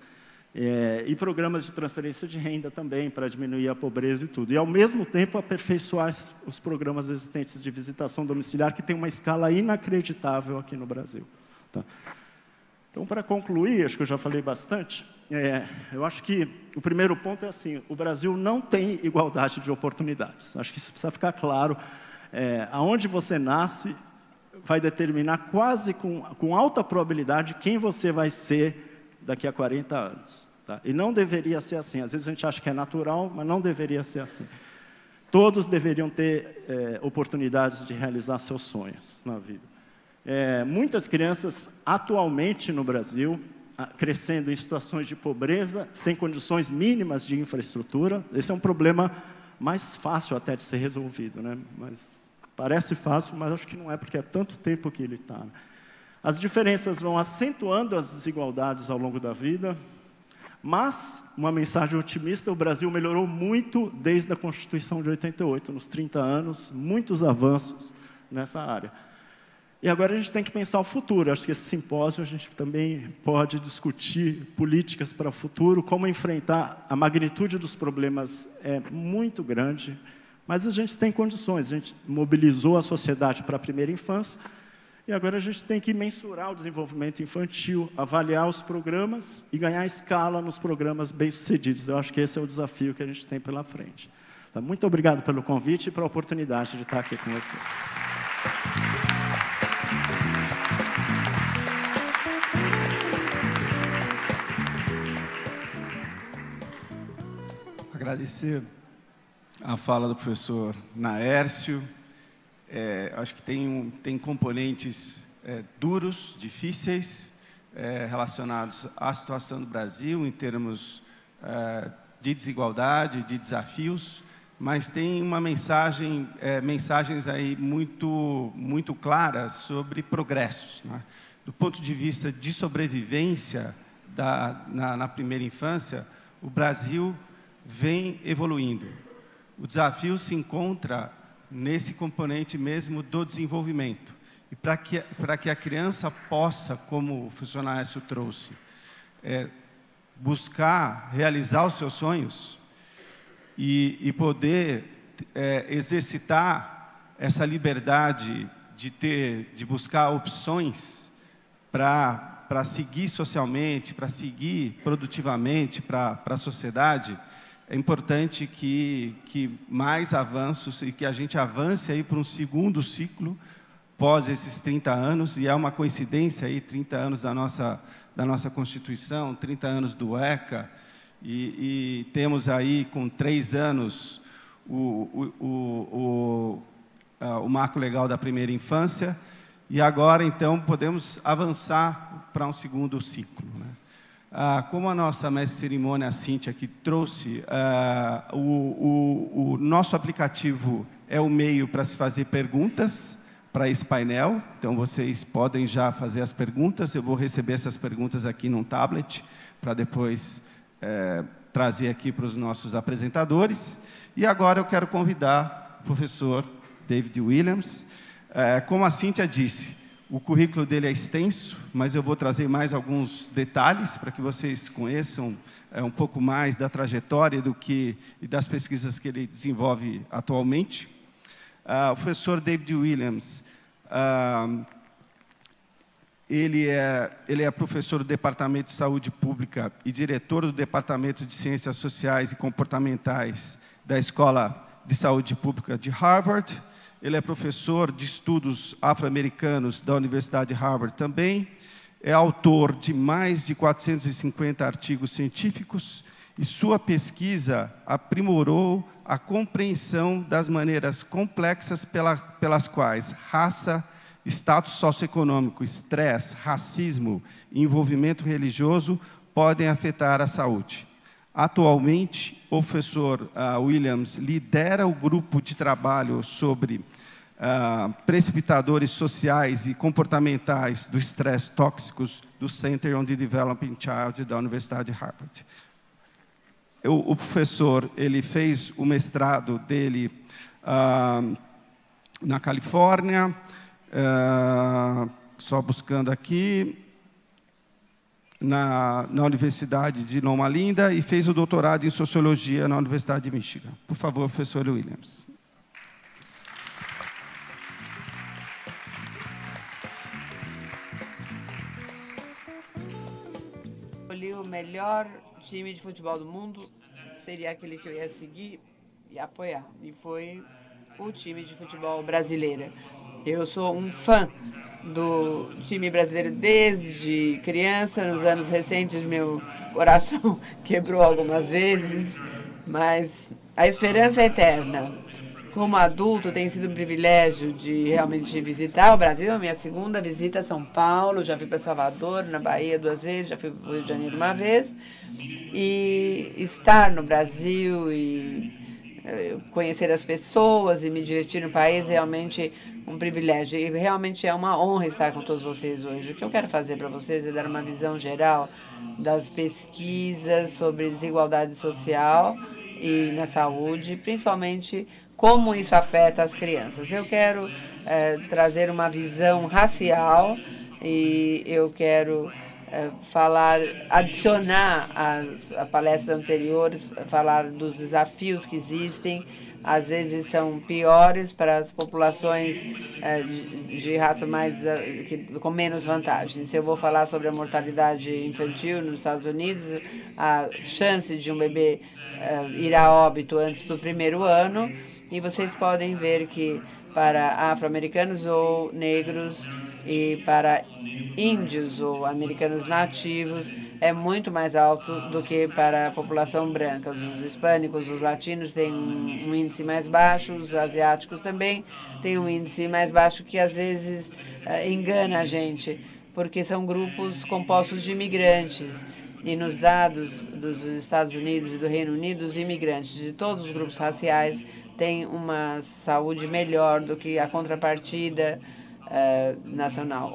Speaker 4: e programas de transferência de renda também, para diminuir a pobreza e tudo. E, ao mesmo tempo, aperfeiçoar os programas existentes de visitação domiciliar, que tem uma escala inacreditável aqui no Brasil, tá? Então, para concluir, acho que eu já falei bastante, eu acho que o primeiro ponto é assim, o Brasil não tem igualdade de oportunidades. Acho que isso precisa ficar claro. Aonde você nasce vai determinar quase com alta probabilidade quem você vai ser daqui a 40 anos. Tá? E não deveria ser assim. Às vezes a gente acha que é natural, mas não deveria ser assim. todos deveriam ter oportunidades de realizar seus sonhos na vida. Muitas crianças, atualmente no Brasil, crescendo em situações de pobreza, sem condições mínimas de infraestrutura. Esse é um problema mais fácil até de ser resolvido, né? Mas parece fácil, mas acho que não é, porque é tanto tempo que ele está. As diferenças vão acentuando as desigualdades ao longo da vida, mas, uma mensagem otimista, o Brasil melhorou muito desde a Constituição de 88, nos 30 anos, muitos avanços nessa área. E agora a gente tem que pensar o futuro. Acho que esse simpósio a gente também pode discutir políticas para o futuro, como enfrentar a magnitude dos problemas é muito grande, mas a gente tem condições. A gente mobilizou a sociedade para a primeira infância, e agora a gente tem que mensurar o desenvolvimento infantil, avaliar os programas e ganhar escala nos programas bem-sucedidos. Eu acho que esse é o desafio que a gente tem pela frente. Então, muito obrigado pelo convite e pela oportunidade de estar aqui com vocês.
Speaker 2: Agradecer a fala do professor Naércio. Acho que tem componentes duros, difíceis, relacionados à situação do Brasil, em termos de desigualdade, de desafios, mas tem uma mensagens aí muito claras sobre progressos, né? Do ponto de vista de sobrevivência na primeira infância, o Brasil vem evoluindo. O desafio se encontra nesse componente mesmo do desenvolvimento. E para que a criança possa, como o professor Naércio trouxe, buscar realizar os seus sonhos e poder exercitar essa liberdade de buscar opções para seguir socialmente, para seguir produtivamente para a sociedade, é importante que mais avanços e que a gente avance aí para um segundo ciclo pós esses 30 anos, e é uma coincidência aí, 30 anos da nossa Constituição, 30 anos do ECA, e temos aí com 3 anos o marco legal da primeira infância, e agora então podemos avançar para um segundo ciclo, né? Como a nossa mestre de cerimônia, a Cíntia, que trouxe, o nosso aplicativo é o meio para se fazer perguntas para esse painel. Então, vocês podem já fazer as perguntas. Eu vou receber essas perguntas aqui num tablet, para depois trazer aqui para os nossos apresentadores. E agora eu quero convidar o professor David Williams. Como a Cíntia disse, o currículo dele é extenso, mas eu vou trazer mais alguns detalhes para que vocês conheçam um pouco mais da trajetória e das pesquisas que ele desenvolve atualmente. O professor David Williams, ele é professor do Departamento de Saúde Pública e diretor do Departamento de Ciências Sociais e Comportamentais da Escola de Saúde Pública de Harvard. Ele é professor de estudos afro-americanos da Universidade de Harvard também. É autor de mais de 450 artigos científicos e sua pesquisa aprimorou a compreensão das maneiras complexas pelas quais raça, status socioeconômico, estresse, racismo e envolvimento religioso podem afetar a saúde. Atualmente, o professor Williams lidera o grupo de trabalho sobre precipitadores sociais e comportamentais do estresse tóxicos do Center on the Developing Child da Universidade de Harvard. O professor, ele fez o mestrado dele na Califórnia, só buscando aqui, na Universidade de Loma Linda, e fez o doutorado em Sociologia na Universidade de Michigan. Por favor, professor Williams.
Speaker 5: Escolhi o melhor time de futebol do mundo, seria aquele que eu ia seguir e apoiar. E foi o time de futebol brasileiro. Eu sou um fã do time brasileiro desde criança. Nos anos recentes, meu coração quebrou algumas vezes. Mas a esperança é eterna. Como adulto, tem sido um privilégio de realmente visitar o Brasil. A minha segunda visita a São Paulo. Já fui para Salvador, na Bahia 2 vezes, já fui para o Rio de Janeiro 1 vez. E estar no Brasil e conhecer as pessoas e me divertir no país é realmente um privilégio. E realmente é uma honra estar com todos vocês hoje. O que eu quero fazer para vocês é dar uma visão geral das pesquisas sobre desigualdade social e na saúde, principalmente como isso afeta as crianças. Eu quero trazer uma visão racial e eu quero adicionar às palestras anteriores, falar dos desafios que existem, às vezes são piores para as populações de raça com menos vantagens. Eu vou falar sobre a mortalidade infantil nos Estados Unidos, a chance de um bebê ir a óbito antes do 1º ano, e vocês podem ver que para afro-americanos ou negros e para índios ou americanos nativos é muito mais alto do que para a população branca. Os hispânicos, os latinos têm um índice mais baixo, os asiáticos também têm um índice mais baixo, que às vezes engana a gente, porque são grupos compostos de imigrantes. E nos dados dos Estados Unidos e do Reino Unido, os imigrantes de todos os grupos raciais têm uma saúde melhor do que a contrapartida nacional.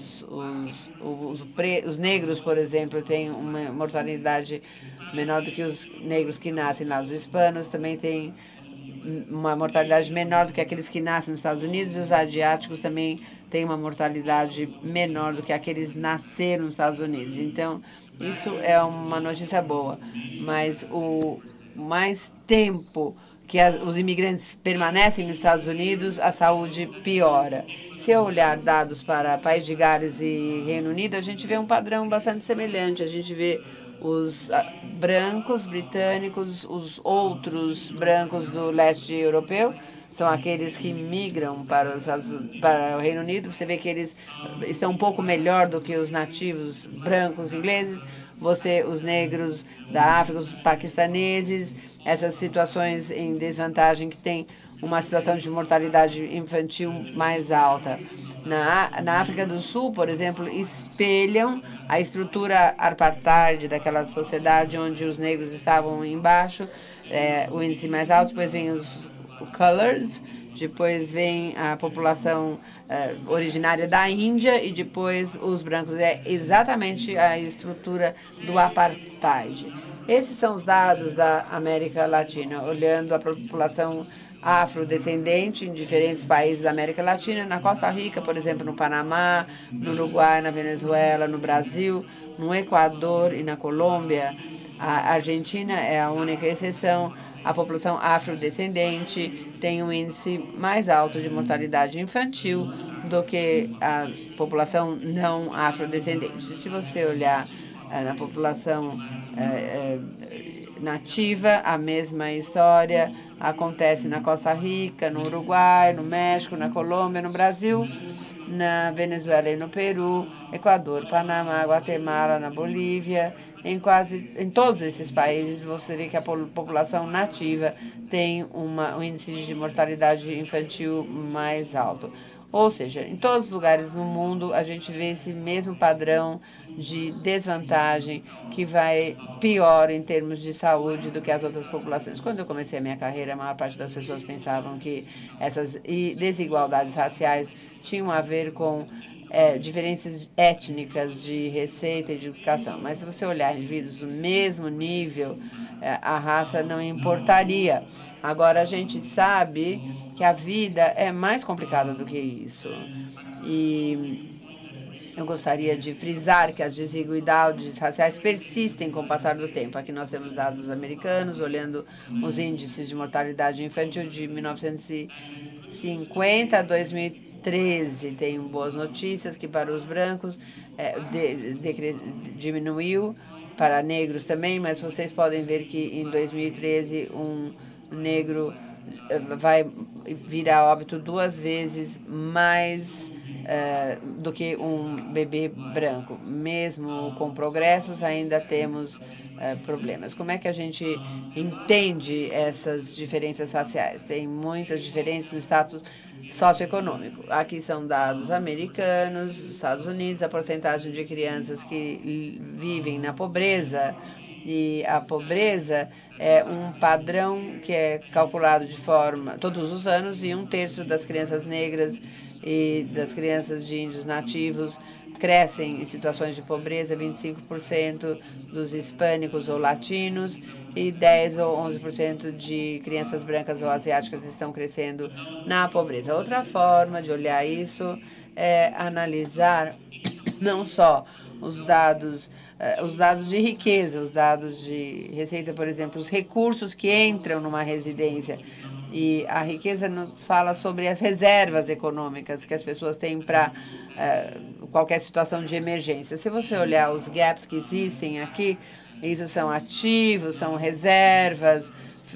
Speaker 5: Os negros, por exemplo, têm uma mortalidade menor do que os negros que nascem lá. Os hispanos também têm uma mortalidade menor do que aqueles que nascem nos Estados Unidos, e os asiáticos também têm uma mortalidade menor do que aqueles que nasceram nos Estados Unidos. Então, isso é uma notícia boa, mas o mais tempo que os imigrantes permanecem nos Estados Unidos, a saúde piora. Se eu olhar dados para País de Gales e Reino Unido, a gente vê um padrão bastante semelhante. A gente vê os brancos britânicos, os outros brancos do leste europeu, são aqueles que migram para o Reino Unido. Você vê que eles estão um pouco melhor do que os nativos brancos ingleses. Os negros da África, os paquistaneses, essas situações em desvantagem que têm uma situação de mortalidade infantil mais alta. Na África do Sul, por exemplo, espelham a estrutura apartheid daquela sociedade onde os negros estavam embaixo, o índice mais alto, depois vem os colors, depois vem a população originária da Índia e depois os brancos. É exatamente a estrutura do apartheid. Esses são os dados da América Latina, olhando a população afrodescendente em diferentes países da América Latina, na Costa Rica, por exemplo, no Panamá, no Uruguai, na Venezuela, no Brasil, no Equador e na Colômbia. A Argentina é a única exceção. A população afrodescendente tem um índice mais alto de mortalidade infantil do que a população não afrodescendente. Se você olhar na população nativa, a mesma história acontece na Costa Rica, no Uruguai, no México, na Colômbia, no Brasil, na Venezuela e no Peru, Equador, Panamá, Guatemala, na Bolívia. Em todos esses países, você vê que a população nativa tem um índice de mortalidade infantil mais alto. Ou seja, em todos os lugares no mundo, a gente vê esse mesmo padrão de desvantagem que vai pior em termos de saúde do que as outras populações. Quando eu comecei a minha carreira, a maior parte das pessoas pensavam que essas desigualdades raciais tinham a ver com diferenças étnicas de receita e de educação. Mas se você olhar indivíduos do mesmo nível, a raça não importaria. Agora, a gente sabe que a vida é mais complicada do que isso. E eu gostaria de frisar que as desigualdades raciais persistem com o passar do tempo. Aqui nós temos dados americanos, olhando os índices de mortalidade infantil de 1950 a 2013. Tem boas notícias que para os brancos diminuiu, para negros também, mas vocês podem ver que em 2013 um negro vai vir a óbito 2 vezes mais do que um bebê branco. Mesmo com progressos, ainda temos problemas. Como é que a gente entende essas diferenças raciais? Tem muitas diferenças no status socioeconômico. Aqui são dados americanos, Estados Unidos, a porcentagem de crianças que vivem na pobreza. E a pobreza é um padrão que é calculado de forma todos os anos, e 1/3 das crianças negras e das crianças de índios nativos crescem em situações de pobreza, 25% dos hispânicos ou latinos, e 10 ou 11% de crianças brancas ou asiáticas estão crescendo na pobreza. Outra forma de olhar isso é analisar não só os dados de riqueza, os dados de receita, por exemplo, os recursos que entram numa residência. E a riqueza nos fala sobre as reservas econômicas que as pessoas têm para qualquer situação de emergência. Se você olhar os gaps que existem aqui, isso são ativos, são reservas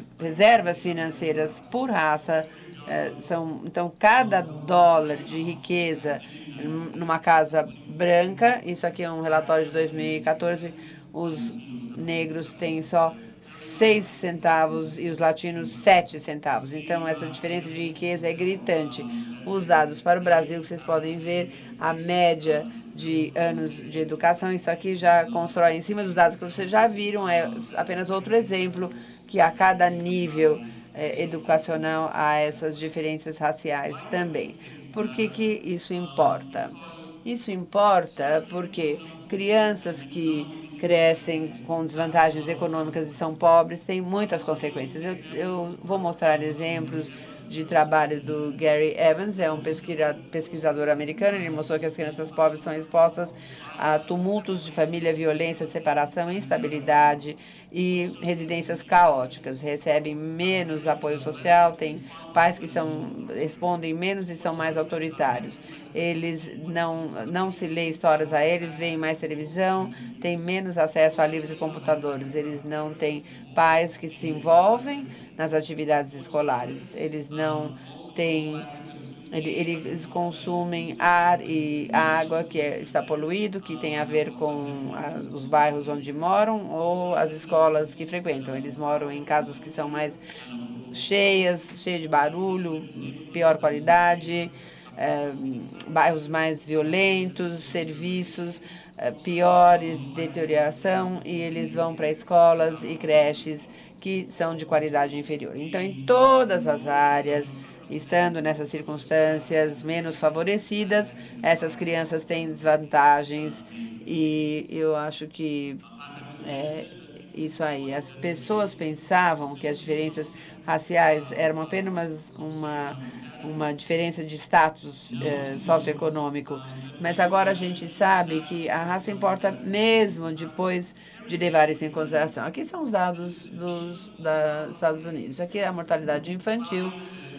Speaker 5: financeiras por raça. Então, cada dólar de riqueza numa casa branca, isso aqui é um relatório de 2014, os negros têm só 6 centavos e os latinos 7 centavos. Então, essa diferença de riqueza é gritante. Os dados para o Brasil, que vocês podem ver, a média de anos de educação, isso aqui já constrói em cima dos dados que vocês já viram, é apenas outro exemplo que a cada nível educacional há essas diferenças raciais também. Por que isso importa? Isso importa porque crianças que crescem com desvantagens econômicas e são pobres têm muitas consequências. Eu vou mostrar exemplos de trabalho do Gary Evans, é um pesquisador americano. Ele mostrou que as crianças pobres são expostas a tumultos de família, violência, separação, instabilidade e residências caóticas. Recebem menos apoio social, têm pais que respondem menos e são mais autoritários. Eles não se lê histórias a eles, veem mais televisão, têm menos acesso a livros e computadores. Eles não têm pais que se envolvem nas atividades escolares. Eles não têm... Eles consumem ar e água que está poluído, que tem a ver com os bairros onde moram ou as escolas que frequentam. Eles moram em casas que são mais cheias de barulho, pior qualidade, bairros mais violentos, serviços piores, deterioração, e eles vão para escolas e creches que são de qualidade inferior. Então, em todas as áreas, estando nessas circunstâncias menos favorecidas, essas crianças têm desvantagens, e eu acho que isso aí. As pessoas pensavam que as diferenças raciais eram apenas uma diferença de status socioeconômico, mas agora a gente sabe que a raça importa mesmo depois de levar isso em consideração. Aqui são os dados dos Estados Unidos. Aqui é a mortalidade infantil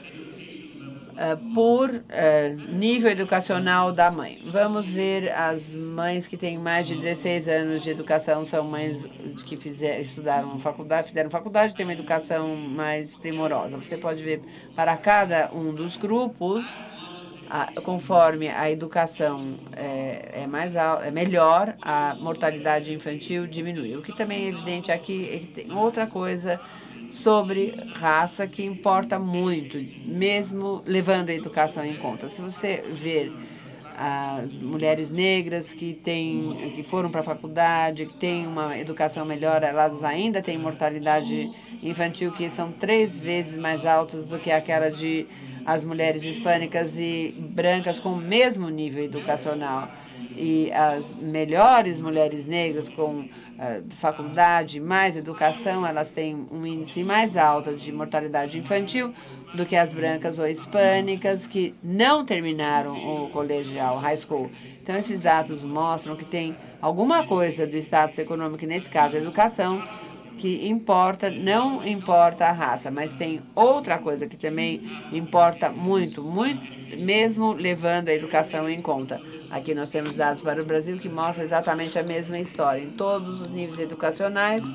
Speaker 5: por nível educacional da mãe. Vamos ver as mães que têm mais de 16 anos de educação, são mães que fizeram faculdade, têm uma educação mais primorosa. Você pode ver para cada um dos grupos, conforme a educação é melhor, a mortalidade infantil diminui. O que também é evidente aqui é que tem outra coisa sobre raça que importa muito, mesmo levando a educação em conta. Se você ver as mulheres negras que foram para a faculdade, que têm uma educação melhor, elas ainda têm mortalidade infantil que são 3 vezes mais altas do que aquela de as mulheres hispânicas e brancas com o mesmo nível educacional. E as melhores mulheres negras com faculdade, mais educação, elas têm um índice mais alto de mortalidade infantil do que as brancas ou hispânicas que não terminaram o colegial, high school. Então, esses dados mostram que tem alguma coisa do status econômico, nesse caso, a educação, que importa, não importa a raça, mas tem outra coisa que também importa muito, muito, mesmo levando a educação em conta. Aqui nós temos dados para o Brasil que mostram exatamente a mesma história. Em todos os níveis educacionais,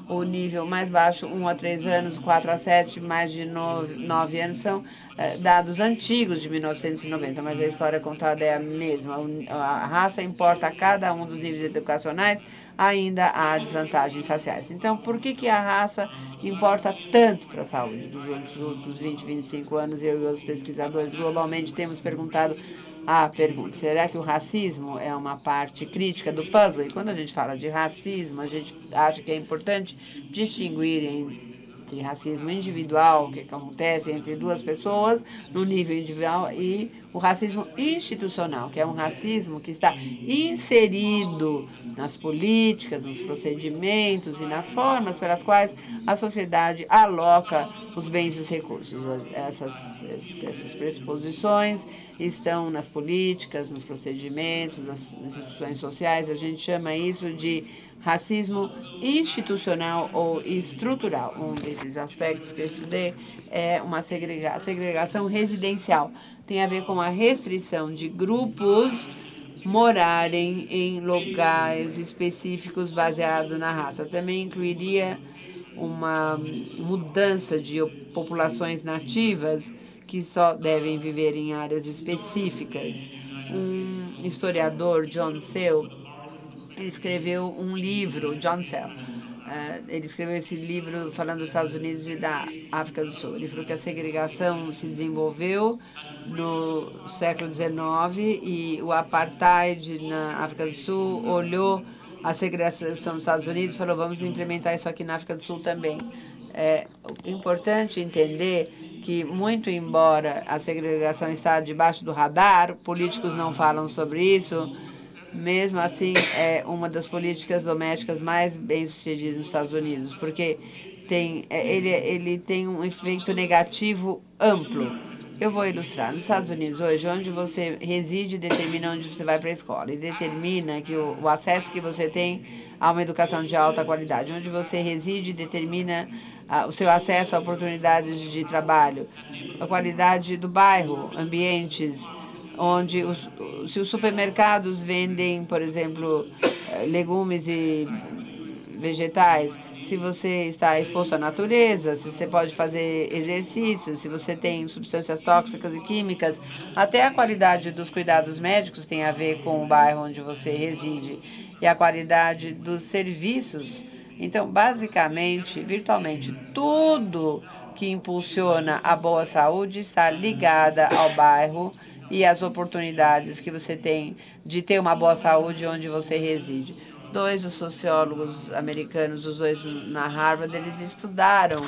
Speaker 5: o nível mais baixo, 1 a 3 anos, 4 a 7, mais de 9 anos, são dados antigos de 1990, mas a história contada é a mesma. A raça importa a cada um dos níveis educacionais, ainda há desvantagens raciais. Então, por que a raça importa tanto para a saúde? Dos últimos 20, 25 anos, eu e outros pesquisadores globalmente temos perguntado pergunta: será que o racismo é uma parte crítica do puzzle? E quando a gente fala de racismo, a gente acha que é importante distinguir entre racismo individual, que acontece entre duas pessoas no nível individual, e o racismo institucional, que é um racismo que está inserido nas políticas, nos procedimentos e nas formas pelas quais a sociedade aloca os bens e os recursos. Essas pressuposições estão nas políticas, nos procedimentos, nas instituições sociais. A gente chama isso de racismo institucional ou estrutural. Um desses aspectos que eu estudei é uma segregação residencial. Tem a ver com a restrição de grupos morarem em locais específicos baseados na raça. Também incluiria uma mudança de populações nativas que só devem viver em áreas específicas. Um historiador, John Searle, ele escreveu um livro, John Searle. Ele escreveu esse livro falando dos Estados Unidos e da África do Sul. Ele falou que a segregação se desenvolveu no século XIX e o apartheid na África do Sul olhou a segregação dos Estados Unidos e falou: vamos implementar isso aqui na África do Sul também. É importante entender que, muito embora a segregação está debaixo do radar, políticos não falam sobre isso. Mesmo assim, é uma das políticas domésticas mais bem-sucedidas nos Estados Unidos, porque ele tem um efeito negativo amplo. Eu vou ilustrar. Nos Estados Unidos, hoje, onde você reside determina onde você vai para a escola, e determina que o acesso que você tem a uma educação de alta qualidade. Onde você reside determina o seu acesso a oportunidades de trabalho, a qualidade do bairro, ambientes, onde se os supermercados vendem, por exemplo, legumes e vegetais, se você está exposto à natureza, se você pode fazer exercício, se você tem substâncias tóxicas e químicas, até a qualidade dos cuidados médicos tem a ver com o bairro onde você reside e a qualidade dos serviços. Então, basicamente, virtualmente, tudo que impulsiona a boa saúde está ligada ao bairro e as oportunidades que você tem de ter uma boa saúde onde você reside. Dois dos sociólogos americanos, os dois na Harvard, eles estudaram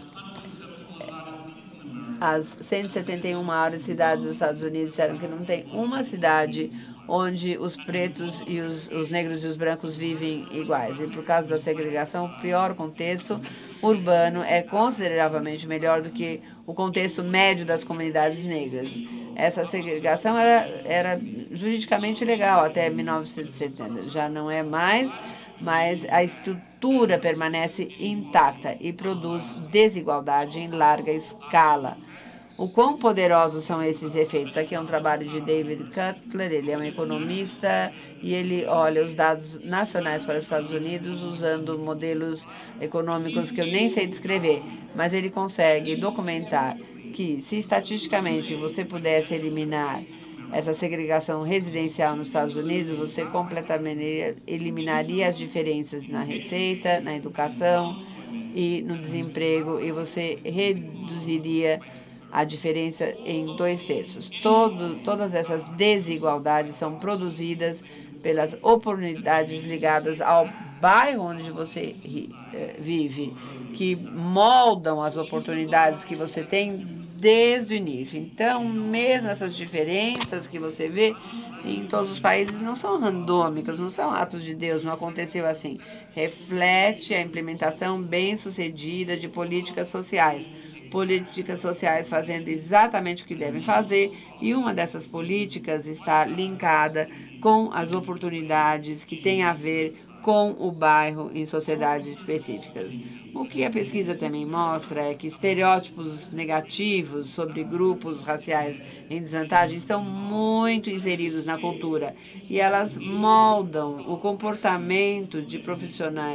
Speaker 5: as 171 maiores cidades dos Estados Unidos, disseram que não tem uma cidade onde os pretos e os negros e os brancos vivem iguais. E por causa da segregação, o pior contexto urbano é consideravelmente melhor do que o contexto médio das comunidades negras. Essa segregação era juridicamente legal até 1970. Já não é mais, mas a estrutura permanece intacta e produz desigualdade em larga escala. O quão poderosos são esses efeitos? Aqui é um trabalho de David Cutler, ele é um economista e ele olha os dados nacionais para os Estados Unidos usando modelos econômicos que eu nem sei descrever, mas ele consegue documentar que, se estatisticamente você pudesse eliminar essa segregação residencial nos Estados Unidos, você completamente eliminaria as diferenças na receita, na educação e no desemprego, e você reduziria a diferença em 2/3. Todas essas desigualdades são produzidas pelas oportunidades ligadas ao bairro onde você vive, que moldam as oportunidades que você tem desde o início. Então, mesmo essas diferenças que você vê em todos os países não são randômicas, não são atos de Deus, não aconteceu assim. Reflete a implementação bem-sucedida de políticas sociais fazendo exatamente o que devem fazer, e uma dessas políticas está linkada com as oportunidades que têm a ver com o bairro em sociedades específicas. O que a pesquisa também mostra é que estereótipos negativos sobre grupos raciais em desvantagem estão muito inseridos na cultura e elas moldam o comportamento de profissionais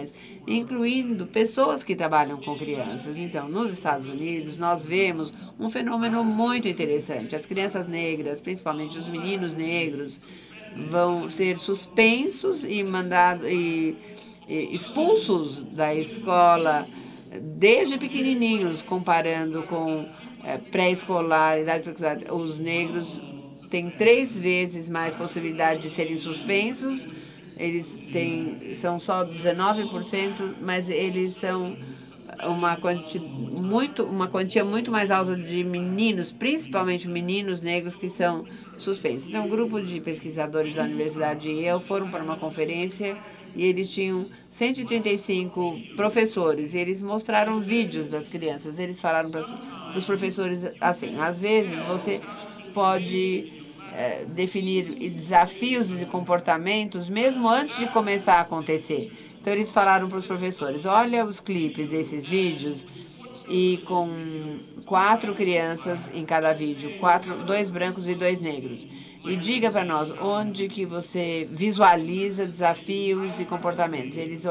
Speaker 5: incluindo pessoas que trabalham com crianças. Então, nos Estados Unidos, nós vemos um fenômeno muito interessante. As crianças negras, principalmente os meninos negros, vão ser suspensos e expulsos da escola desde pequenininhos, comparando com pré-escolar, idade pré-escolar. Os negros têm 3 vezes mais possibilidade de serem suspensos. Eles são só 19%, mas eles são uma quantia muito mais alta de meninos, principalmente meninos negros, que são suspensos. Então, um grupo de pesquisadores da Universidade de Yale foram para uma conferência e eles tinham 135 professores. E eles mostraram vídeos das crianças. Eles falaram para os professores assim: às vezes você pode definir desafios e comportamentos mesmo antes de começar a acontecer. Então, eles falaram para os professores: olha os clipes, esses vídeos, e com 4 crianças em cada vídeo, 2 brancos e 2 negros. E diga para nós onde que você visualiza desafios e comportamentos. Eles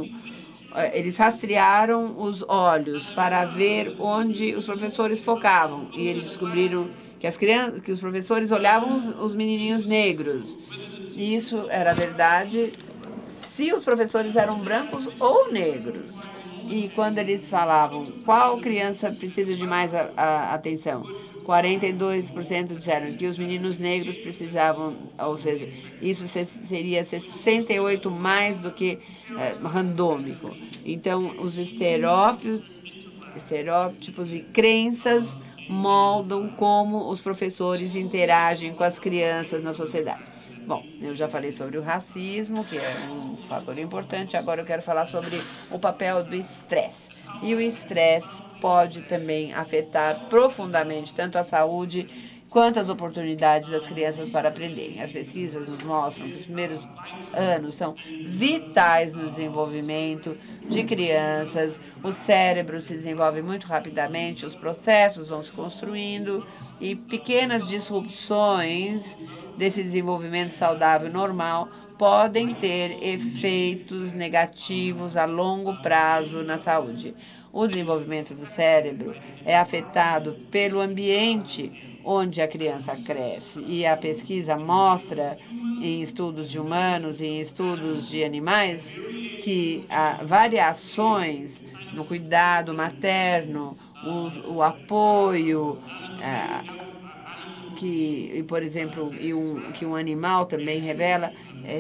Speaker 5: rastrearam os olhos para ver onde os professores focavam. E eles descobriram que os professores olhavam os menininhos negros. E isso era verdade se os professores eram brancos ou negros. E quando eles falavam qual criança precisa de mais atenção, 42% disseram que os meninos negros precisavam, ou seja, isso seria 68 mais do que randômico. Então, os estereótipos e crenças moldam como os professores interagem com as crianças na sociedade. Bom, eu já falei sobre o racismo, que é um fator importante. Agora eu quero falar sobre o papel do estresse. E o estresse pode também afetar profundamente tanto a saúde quanto as oportunidades das crianças para aprenderem. As pesquisas nos mostram que os primeiros anos são vitais no desenvolvimento de crianças. O cérebro se desenvolve muito rapidamente, os processos vão se construindo e pequenas disrupções desse desenvolvimento saudável normal podem ter efeitos negativos a longo prazo na saúde. O desenvolvimento do cérebro é afetado pelo ambiente onde a criança cresce. E a pesquisa mostra, em estudos de humanos e em estudos de animais, que há variações no cuidado materno, o apoio, por exemplo, que um animal também revela,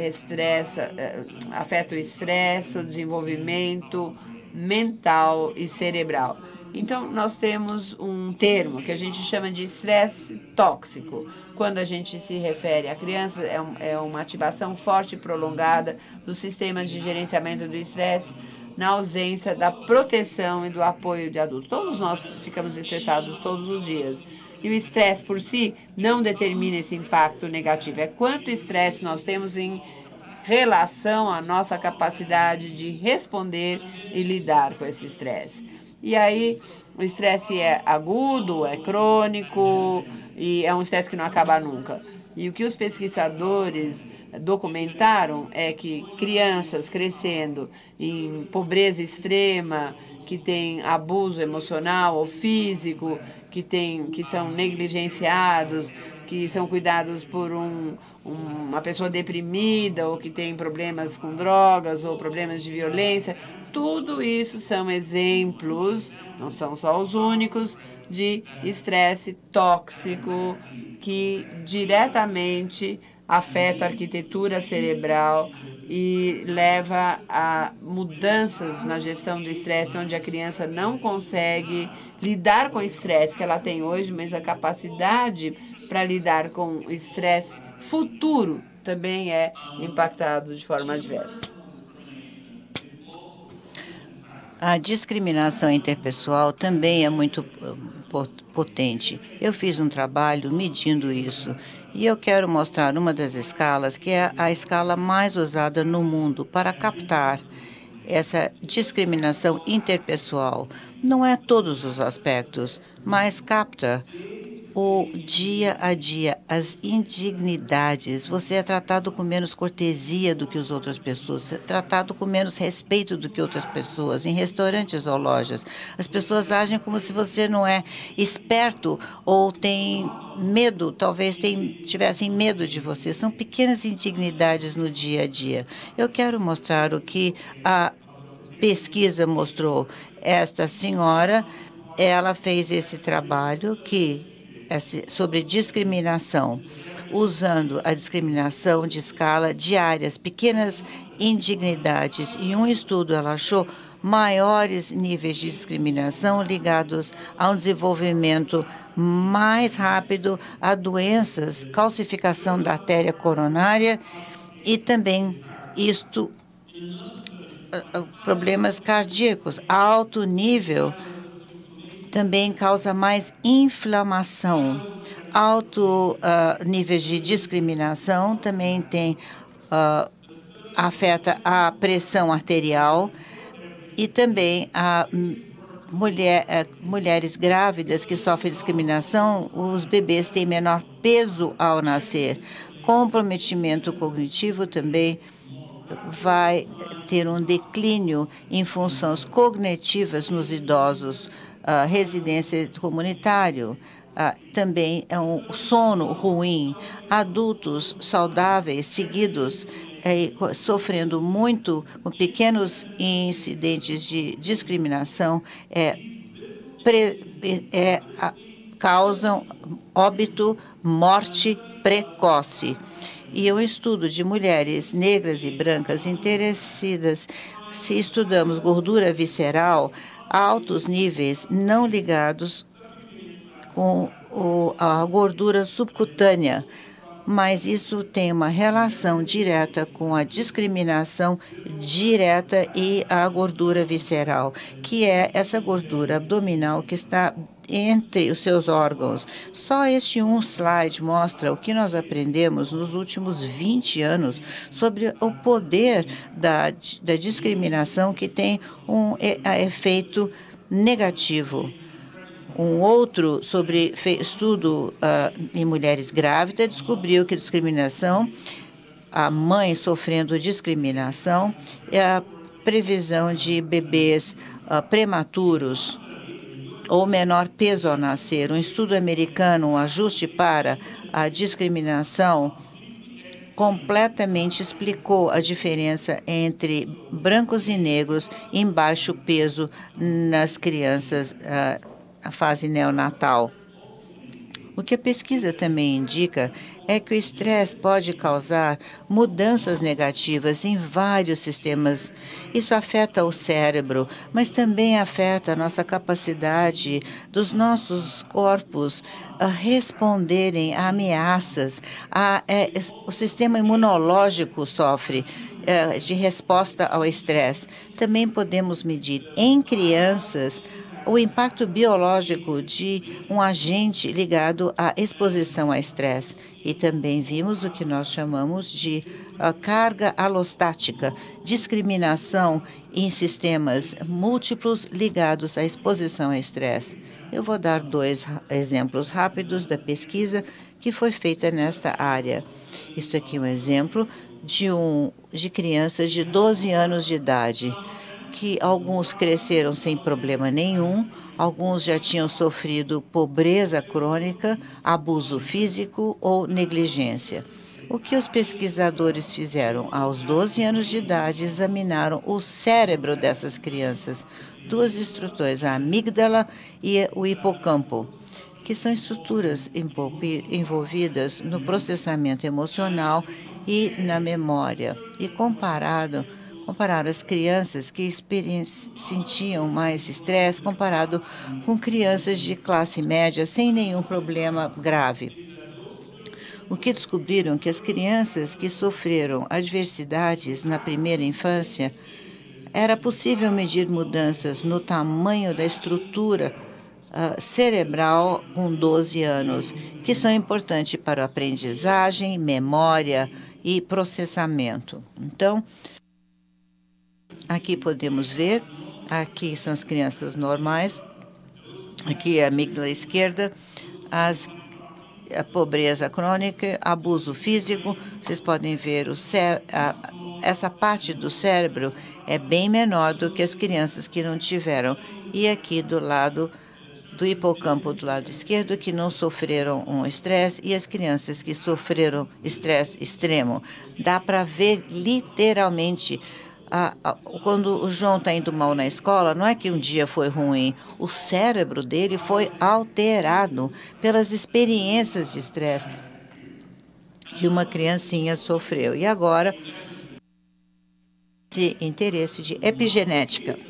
Speaker 5: afeta o estresse, o desenvolvimento mental e cerebral. Então, nós temos um termo que a gente chama de estresse tóxico. Quando a gente se refere à criança, é uma ativação forte e prolongada do sistema de gerenciamento do estresse na ausência da proteção e do apoio de adultos. Todos nós ficamos estressados todos os dias. E o estresse por si não determina esse impacto negativo. É quanto estresse nós temos em relação à nossa capacidade de responder e lidar com esse estresse. E aí, o estresse é agudo, é crônico e é um estresse que não acaba nunca. E o que os pesquisadores documentaram é que crianças crescendo em pobreza extrema, que têm abuso emocional ou físico, que são negligenciados, que são cuidados por uma pessoa deprimida ou que tem problemas com drogas ou problemas de violência, tudo isso são exemplos, não são só os únicos, de estresse tóxico que diretamente afeta a arquitetura cerebral e leva a mudanças na gestão do estresse, onde a criança não consegue lidar com o estresse que ela tem hoje, mas a capacidade para lidar com o estresse futuro também é impactado de forma adversa.
Speaker 6: A discriminação interpessoal também é muito potente. Eu fiz um trabalho medindo isso e eu quero mostrar uma das escalas, que é a escala mais usada no mundo para captar essa discriminação interpessoal. Não é todos os aspectos, mas capta o dia a dia, as indignidades. Você é tratado com menos cortesia do que as outras pessoas, você é tratado com menos respeito do que outras pessoas, em restaurantes ou lojas. As pessoas agem como se você não é esperto ou tem medo, talvez tivessem medo de você. São pequenas indignidades no dia a dia. Eu quero mostrar o que a pesquisa mostrou. Esta senhora, ela fez esse trabalho sobre discriminação, usando a discriminação de escala diárias, pequenas indignidades. Em um estudo, ela achou maiores níveis de discriminação ligados a um desenvolvimento mais rápido a doenças, calcificação da artéria coronária e também problemas cardíacos. Alto nível também causa mais inflamação. Alto nível de discriminação também afeta a pressão arterial e também mulheres grávidas que sofrem discriminação, os bebês têm menor peso ao nascer. Comprometimento cognitivo também vai ter um declínio em funções cognitivas nos idosos. Residência comunitário, também é um sono ruim, adultos saudáveis seguidos sofrendo muito com pequenos incidentes de discriminação causam óbito, morte precoce. E um estudo de mulheres negras e brancas interessadas, se estudamos gordura visceral, altos níveis não ligados com a gordura subcutânea, mas isso tem uma relação direta com a discriminação direta e a gordura visceral, que é essa gordura abdominal que está entre os seus órgãos. Só este um slide mostra o que nós aprendemos nos últimos 20 anos sobre o poder da discriminação que tem um efeito negativo. Um outro estudo em mulheres grávidas descobriu que discriminação, a mãe sofrendo discriminação, é a previsão de bebês prematuros ou menor peso ao nascer. Um estudo americano, um ajuste para a discriminação, completamente explicou a diferença entre brancos e negros em baixo peso nas crianças na fase neonatal. O que a pesquisa também indica é que o estresse pode causar mudanças negativas em vários sistemas. Isso afeta o cérebro, mas também afeta a nossa capacidade dos nossos corpos a responderem a ameaças. O sistema imunológico sofre de resposta ao estresse. Também podemos medir em crianças o impacto biológico de um agente ligado à exposição a estresse. E também vimos o que nós chamamos de carga alostática, discriminação em sistemas múltiplos ligados à exposição a estresse. Eu vou dar 2 exemplos rápidos da pesquisa que foi feita nesta área. Isso aqui é um exemplo de crianças de 12 anos de idade, que alguns cresceram sem problema nenhum, alguns já tinham sofrido pobreza crônica, abuso físico ou negligência. O que os pesquisadores fizeram? Aos 12 anos de idade, examinaram o cérebro dessas crianças, 2 estruturas, a amígdala e o hipocampo, que são estruturas envolvidas no processamento emocional e na memória, e compararam as crianças que sentiam mais estresse comparado com crianças de classe média sem nenhum problema grave. O que descobriram que as crianças que sofreram adversidades na primeira infância, era possível medir mudanças no tamanho da estrutura cerebral com 12 anos, que são importantes para a aprendizagem, memória e processamento. Então, aqui podemos ver, aqui são as crianças normais, aqui é a amígdala esquerda, as a pobreza crônica, abuso físico. Vocês podem ver essa parte do cérebro é bem menor do que as crianças que não tiveram. E aqui do lado do hipocampo do lado esquerdo, que não sofreram um estresse, e as crianças que sofreram estresse extremo. Dá para ver literalmente, quando o João está indo mal na escola, não é que um dia foi ruim, o cérebro dele foi alterado pelas experiências de estresse que uma criancinha sofreu. E agora, esse interesse de epigenética,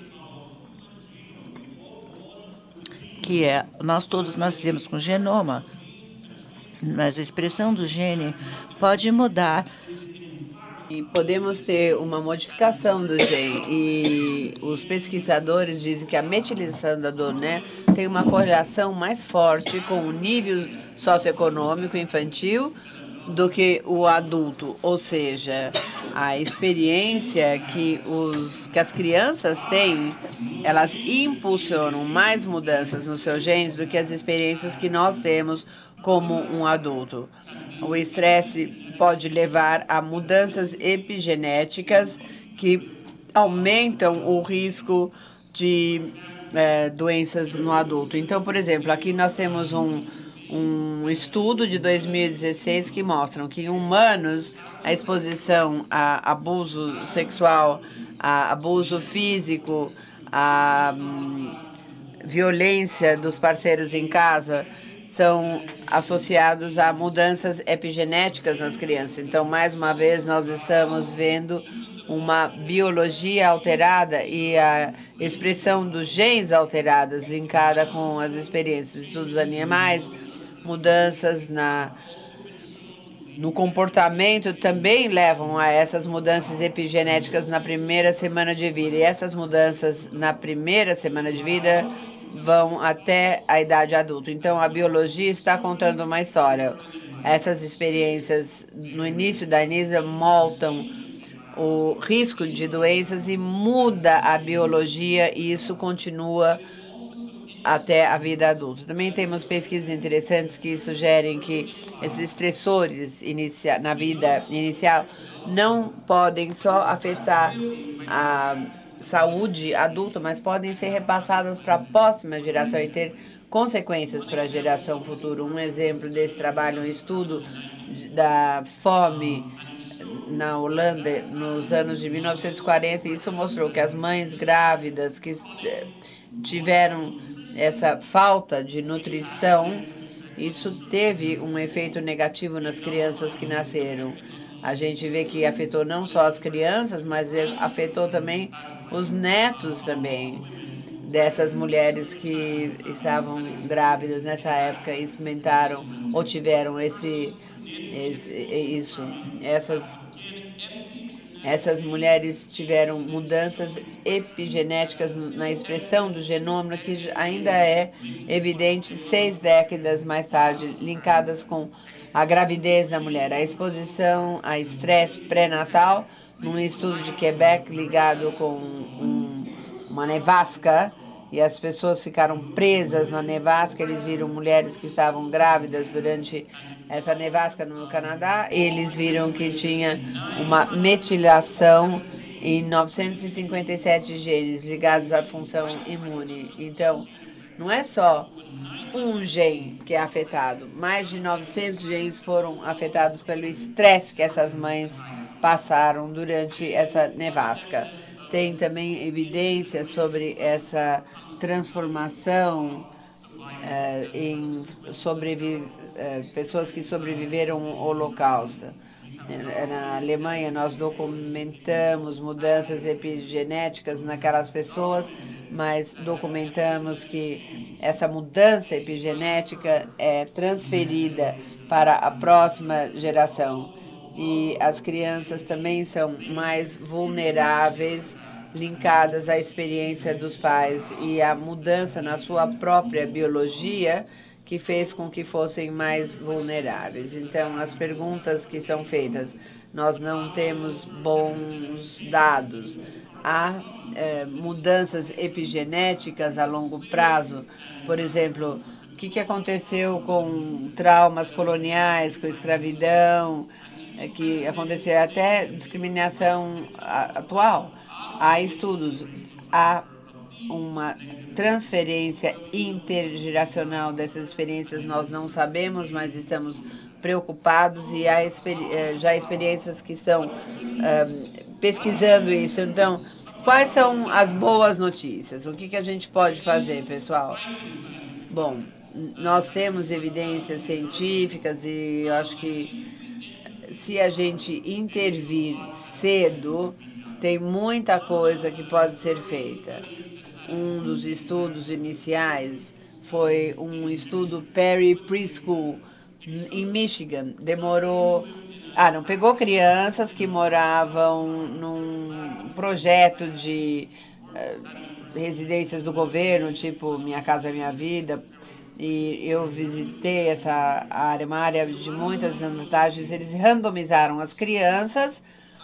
Speaker 6: que nós todos nascemos com genoma, mas a expressão do gene pode mudar.
Speaker 5: E podemos ter uma modificação do gene. E os pesquisadores dizem que a metilização da dor, tem uma correlação mais forte com o nível socioeconômico infantil do que o adulto, ou seja, a experiência que as crianças têm, elas impulsionam mais mudanças nos seus genes do que as experiências que nós temos como um adulto. O estresse pode levar a mudanças epigenéticas que aumentam o risco de doenças no adulto. Então, por exemplo, aqui nós temos um estudo de 2016 que mostram que em humanos a exposição a abuso sexual, a abuso físico, a violência dos parceiros em casa são associados a mudanças epigenéticas nas crianças. Então, mais uma vez, nós estamos vendo uma biologia alterada e a expressão dos genes alteradas linkada com as experiências dos animais. Mudanças no comportamento também levam a essas mudanças epigenéticas na primeira semana de vida. E essas mudanças na primeira semana de vida vão até a idade adulta. Então, a biologia está contando uma história. Essas experiências no início da NISA moltam o risco de doenças e muda a biologia, e isso continua até a vida adulta. Também temos pesquisas interessantes que sugerem que esses estressores na vida inicial não podem só afetar a saúde adulta, mas podem ser repassadas para a próxima geração e ter consequências para a geração futura. Um exemplo desse trabalho é um estudo da fome na Holanda nos anos de 1940, e isso mostrou que as mães grávidas que tiveram essa falta de nutrição, isso teve um efeito negativo nas crianças que nasceram. A gente vê que afetou não só as crianças, mas afetou também os netos também dessas mulheres que estavam grávidas nessa época e experimentaram ou tiveram isso. Essas mulheres tiveram mudanças epigenéticas na expressão do genoma, que ainda é evidente 6 décadas mais tarde, linkadas com a gravidez da mulher. A exposição a estresse pré-natal, num estudo de Quebec ligado com uma nevasca, e as pessoas ficaram presas na nevasca. Eles viram mulheres que estavam grávidas durante essa nevasca no Canadá. Eles viram que tinha uma metilação em 957 genes ligados à função imune. Então, não é só um gene que é afetado. Mais de 900 genes foram afetados pelo estresse que essas mães passaram durante essa nevasca. Tem também evidências sobre essa transformação em pessoas que sobreviveram ao Holocausto. Na Alemanha, nós documentamos mudanças epigenéticas naquelas pessoas, mas documentamos que essa mudança epigenética é transferida para a próxima geração. E as crianças também são mais vulneráveis, linkadas à experiência dos pais e à mudança na sua própria biologia, que fez com que fossem mais vulneráveis. Então, as perguntas que são feitas, nós não temos bons dados. Há mudanças epigenéticas a longo prazo, por exemplo, que aconteceu com traumas coloniais, com escravidão, que aconteceu até discriminação atual. Há estudos, há uma transferência intergeracional dessas experiências, nós não sabemos, mas estamos preocupados e há já experiências que estão pesquisando isso. Então, quais são as boas notícias? O que a gente pode fazer, pessoal? Bom, nós temos evidências científicas e eu acho que se a gente intervir cedo, tem muita coisa que pode ser feita. Um dos estudos iniciais foi um estudo Perry Preschool, em Michigan. Demorou... não, pegou crianças que moravam num projeto de residências do governo, tipo Minha Casa Minha Vida, e eu visitei essa área, uma área de muitas vantagens. Eles randomizaram as crianças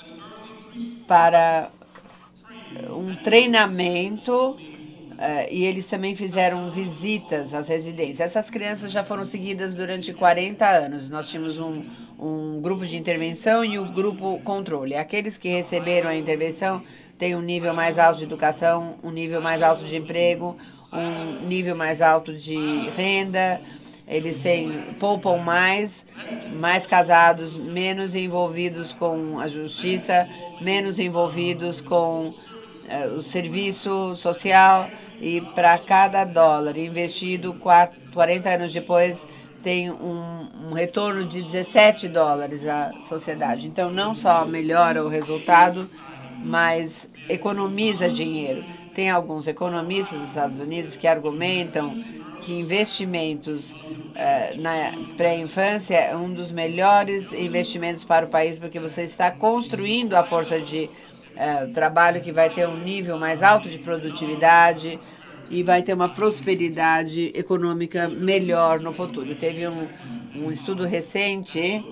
Speaker 5: para um treinamento e eles também fizeram visitas às residências. Essas crianças já foram seguidas durante 40 anos. Nós tínhamos um grupo de intervenção e o grupo controle. Aqueles que receberam a intervenção têm um nível mais alto de educação, um nível mais alto de emprego, um nível mais alto de renda. Eles poupam mais casados, menos envolvidos com a justiça, menos envolvidos com o serviço social, e para cada dólar investido, 40 anos depois, tem um retorno de 17 dólares à sociedade. Então, não só melhora o resultado, mas economiza dinheiro. Tem alguns economistas dos Estados Unidos que argumentam que investimentos na pré-infância é um dos melhores investimentos para o país, porque você está construindo a força de trabalho que vai ter um nível mais alto de produtividade e vai ter uma prosperidade econômica melhor no futuro. Teve um estudo recente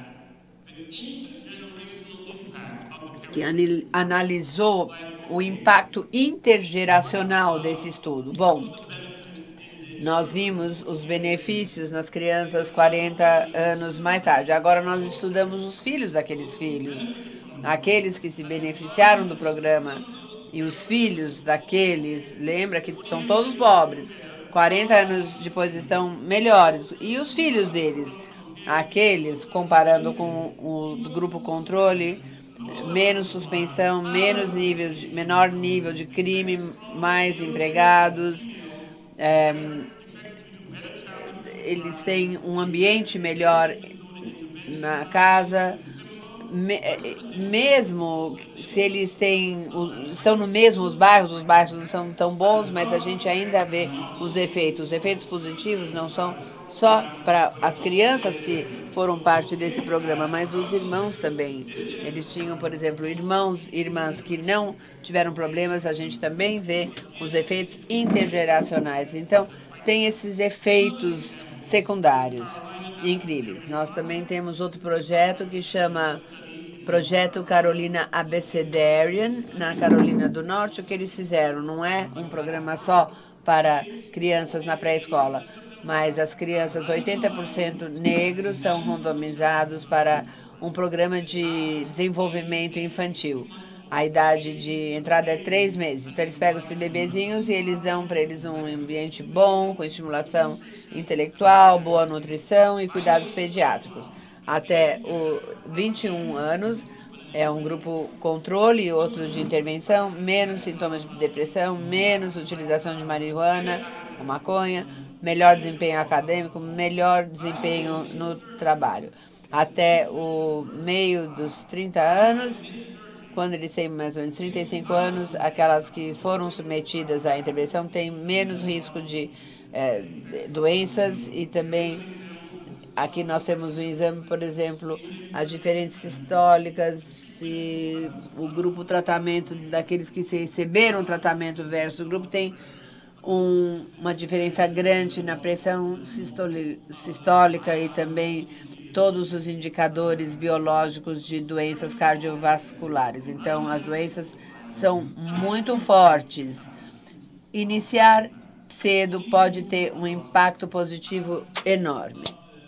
Speaker 5: que analisou o impacto intergeracional desse estudo. Bom, nós vimos os benefícios nas crianças 40 anos mais tarde. Agora nós estudamos os filhos daqueles filhos, aqueles que se beneficiaram do programa e os filhos daqueles, lembra que são todos pobres, 40 anos depois estão melhores. E os filhos deles, aqueles, comparando com o grupo controle, menos suspensão, menor nível de crime, mais empregados, eles têm um ambiente melhor na casa, mesmo se eles estão no mesmo os bairros não são tão bons, mas a gente ainda vê os efeitos. Os efeitos positivos não são só para as crianças que foram parte desse programa, mas os irmãos também. Eles tinham, por exemplo, irmãos e irmãs que não tiveram problemas, a gente também vê os efeitos intergeracionais. Então, tem esses efeitos secundários incríveis. Nós também temos outro projeto que chama Projeto Carolina Abecedarian, na Carolina do Norte. O que eles fizeram não é um programa só para crianças na pré-escola, mas as crianças, 80% negros, são randomizados para um programa de desenvolvimento infantil. A idade de entrada é 3 meses. Então, eles pegam esses bebezinhos e eles dão para eles um ambiente bom, com estimulação intelectual, boa nutrição e cuidados pediátricos. Até 21 anos, é um grupo controle e outro de intervenção, menos sintomas de depressão, menos utilização de marihuana ou maconha, melhor desempenho acadêmico, melhor desempenho no trabalho. Até o meio dos 30 anos, quando eles têm mais ou menos 35 anos, aquelas que foram submetidas à intervenção têm menos risco de doenças e também aqui nós temos um exame, por exemplo, as diferentes sistólicas e o grupo tratamento daqueles que receberam tratamento versus o grupo tem uma diferença grande na pressão sistólica e também todos os indicadores biológicos de doenças cardiovasculares. Então, as doenças são muito fortes. Iniciar cedo pode ter um impacto positivo enorme.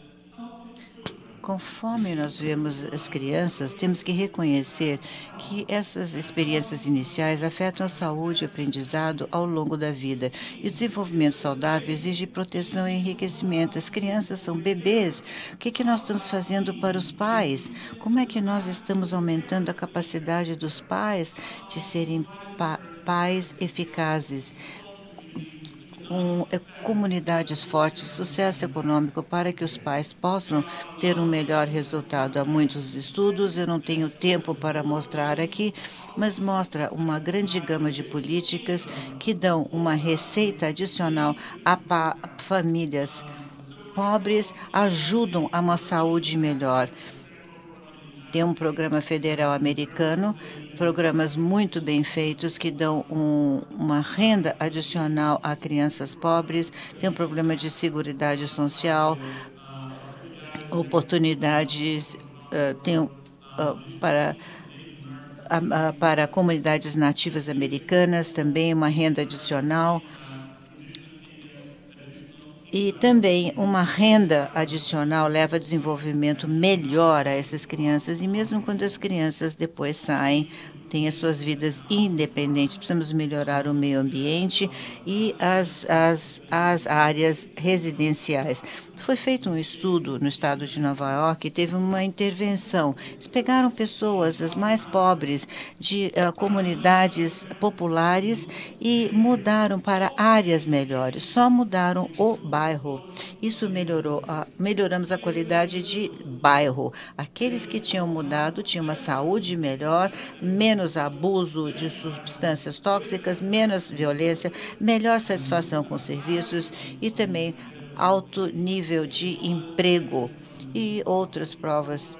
Speaker 6: Conforme nós vemos as crianças, temos que reconhecer que essas experiências iniciais afetam a saúde e o aprendizado ao longo da vida. E o desenvolvimento saudável exige proteção e enriquecimento. As crianças são bebês. O que nós estamos fazendo para os pais? Como é que nós estamos aumentando a capacidade dos pais de serem pais eficazes? Com comunidades fortes, sucesso econômico para que os pais possam ter um melhor resultado. Há muitos estudos, eu não tenho tempo para mostrar aqui, mas mostra uma grande gama de políticas que dão uma receita adicional a famílias pobres, ajudam a uma saúde melhor. Tem um programa federal americano, programas muito bem feitos que dão uma renda adicional a crianças pobres. Tem um programa de seguridade social, oportunidades para comunidades nativas americanas, também uma renda adicional. E também uma renda adicional leva a desenvolvimento melhor a essas crianças, e mesmo quando as crianças depois saem, têm as suas vidas independentes. Precisamos melhorar o meio ambiente e as áreas residenciais. Foi feito um estudo no estado de Nova York e teve uma intervenção. Eles pegaram pessoas, as mais pobres, de comunidades populares e mudaram para áreas melhores. Só mudaram o bairro. Isso melhoramos a qualidade de bairro. Aqueles que tinham mudado tinham uma saúde melhor, menos abuso de substâncias tóxicas, menos violência, melhor satisfação com serviços e também alto nível de emprego e outras provas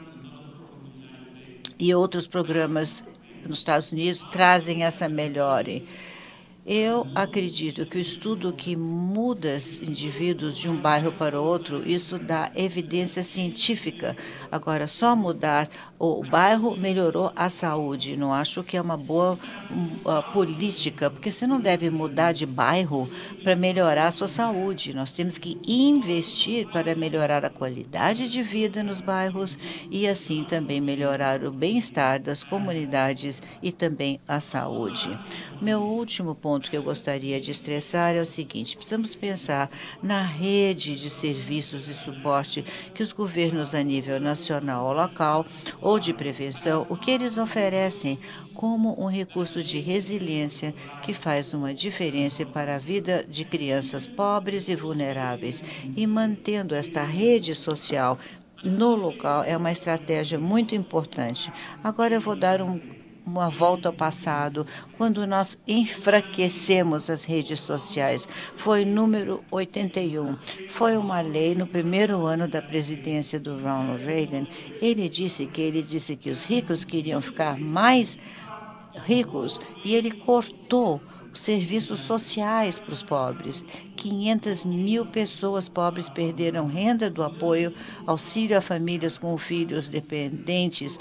Speaker 6: e outros programas nos Estados Unidos trazem essa melhora. Eu acredito que o estudo que muda os indivíduos de um bairro para o outro, isso dá evidência científica. Agora, só mudar o bairro melhorou a saúde. Não acho que é uma boa política, porque você não deve mudar de bairro para melhorar a sua saúde. Nós temos que investir para melhorar a qualidade de vida nos bairros e assim também melhorar o bem-estar das comunidades e também a saúde. Meu último ponto que eu gostaria de estressar é o seguinte: precisamos pensar na rede de serviços e suporte que os governos a nível nacional ou local ou de prevenção, o que eles oferecem como um recurso de resiliência que faz uma diferença para a vida de crianças pobres e vulneráveis. E mantendo esta rede social no local é uma estratégia muito importante. Agora eu vou dar uma volta ao passado, quando nós enfraquecemos as redes sociais. Foi número 81. Foi uma lei no primeiro ano da presidência do Ronald Reagan. Ele disse que os ricos queriam ficar mais ricos e ele cortou os serviços sociais para os pobres. 500 mil pessoas pobres perderam renda do apoio, auxílio a famílias com filhos dependentes.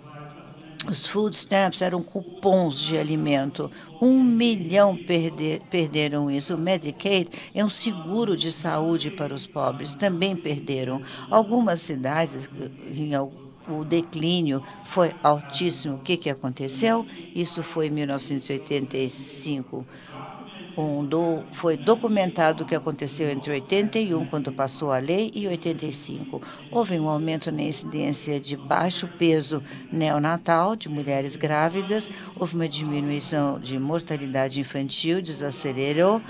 Speaker 6: Os food stamps eram cupons de alimento. 1 milhão perderam isso. O Medicaid é um seguro de saúde para os pobres. Também perderam. Algumas cidades, o declínio foi altíssimo. O que aconteceu? Isso foi em 1985. Foi documentado o que aconteceu entre 81, quando passou a lei, e 85. Houve um aumento na incidência de baixo peso neonatal de mulheres grávidas, houve uma diminuição de mortalidade infantil, desacelerou,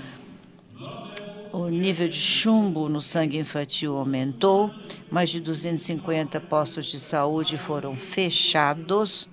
Speaker 6: o nível de chumbo no sangue infantil aumentou, mais de 250 postos de saúde foram fechados,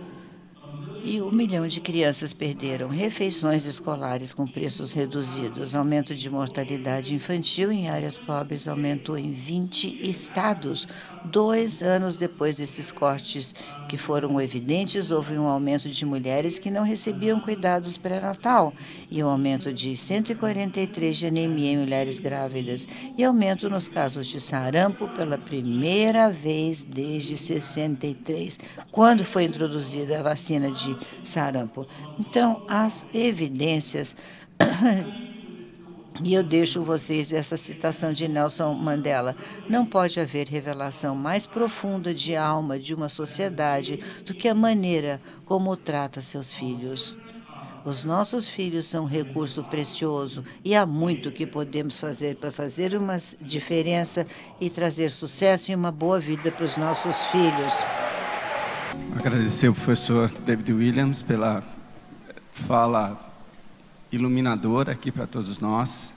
Speaker 6: e 1 milhão de crianças perderam refeições escolares com preços reduzidos. Aumento de mortalidade infantil em áreas pobres aumentou em 20 estados. 2 anos depois desses cortes que foram evidentes, houve um aumento de mulheres que não recebiam cuidados pré-natal e um aumento de 143 de anemia em mulheres grávidas e aumento nos casos de sarampo pela primeira vez desde 63, quando foi introduzida a vacina de sarampo. Então, as evidências E eu deixo vocês essa citação de Nelson Mandela: não pode haver revelação mais profunda de alma de uma sociedade do que a maneira como trata seus filhos. Os nossos filhos são um recurso precioso e há muito que podemos fazer para fazer uma diferença e trazer sucesso e uma boa vida para os nossos filhos.
Speaker 2: Agradecer ao professor David Williams pela fala iluminadora aqui para todos nós.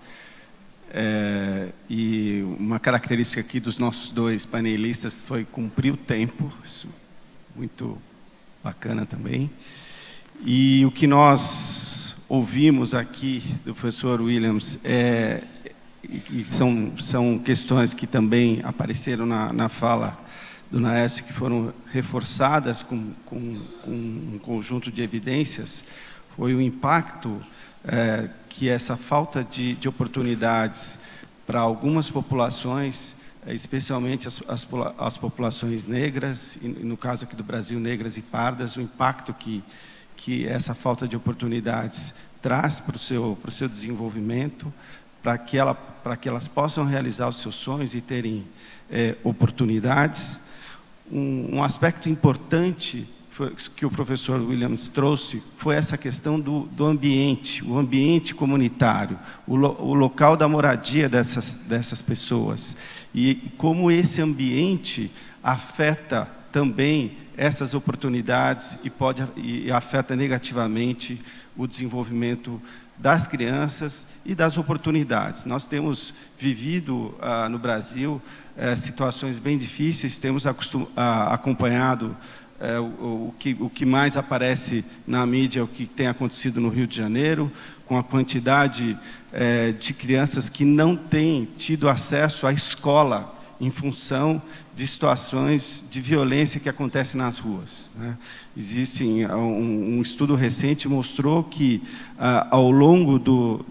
Speaker 2: E uma característica aqui dos nossos dois painelistas foi cumprir o tempo, isso muito bacana também. E o que nós ouvimos aqui do professor Williams e são questões que também apareceram na fala do Naércio, que foram reforçadas com um conjunto de evidências, foi o impacto que essa falta de oportunidades para algumas populações, especialmente as populações negras, e no caso aqui do Brasil, negras e pardas, o impacto que essa falta de oportunidades traz para o seu desenvolvimento, para que elas possam realizar os seus sonhos e terem oportunidades. Um aspecto importante que o professor Williams trouxe foi essa questão do ambiente, o ambiente comunitário, o local da moradia dessas pessoas, e como esse ambiente afeta também essas oportunidades e afeta negativamente o desenvolvimento das crianças e das oportunidades. Nós temos vivido no Brasil situações bem difíceis, temos acompanhado o que mais aparece na mídia, o que tem acontecido no Rio de Janeiro, com a quantidade de crianças que não têm tido acesso à escola em função de situações de violência que acontecem nas ruas, né? Um estudo recente mostrou que ao longo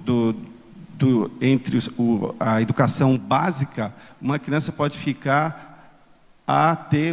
Speaker 2: entre a educação básica, uma criança pode ficar a ter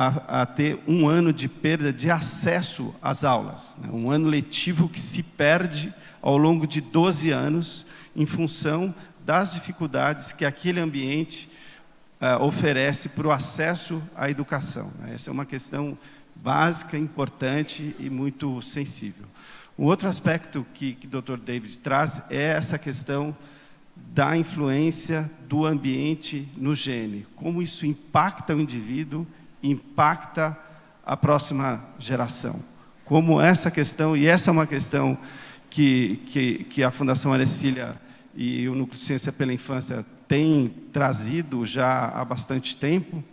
Speaker 2: 1 ano de perda de acesso às aulas, né? Um ano letivo que se perde ao longo de 12 anos em função das dificuldades que aquele ambiente oferece para o acesso à educação, né? Essa é uma questão básica, importante e muito sensível. Um outro aspecto que o Dr. David traz é essa questão da influência do ambiente no gene, como isso impacta o indivíduo, impacta a próxima geração. Como essa questão, e essa é uma questão que a Fundação Arecília e o Núcleo de Ciência pela Infância têm trazido já há bastante tempo,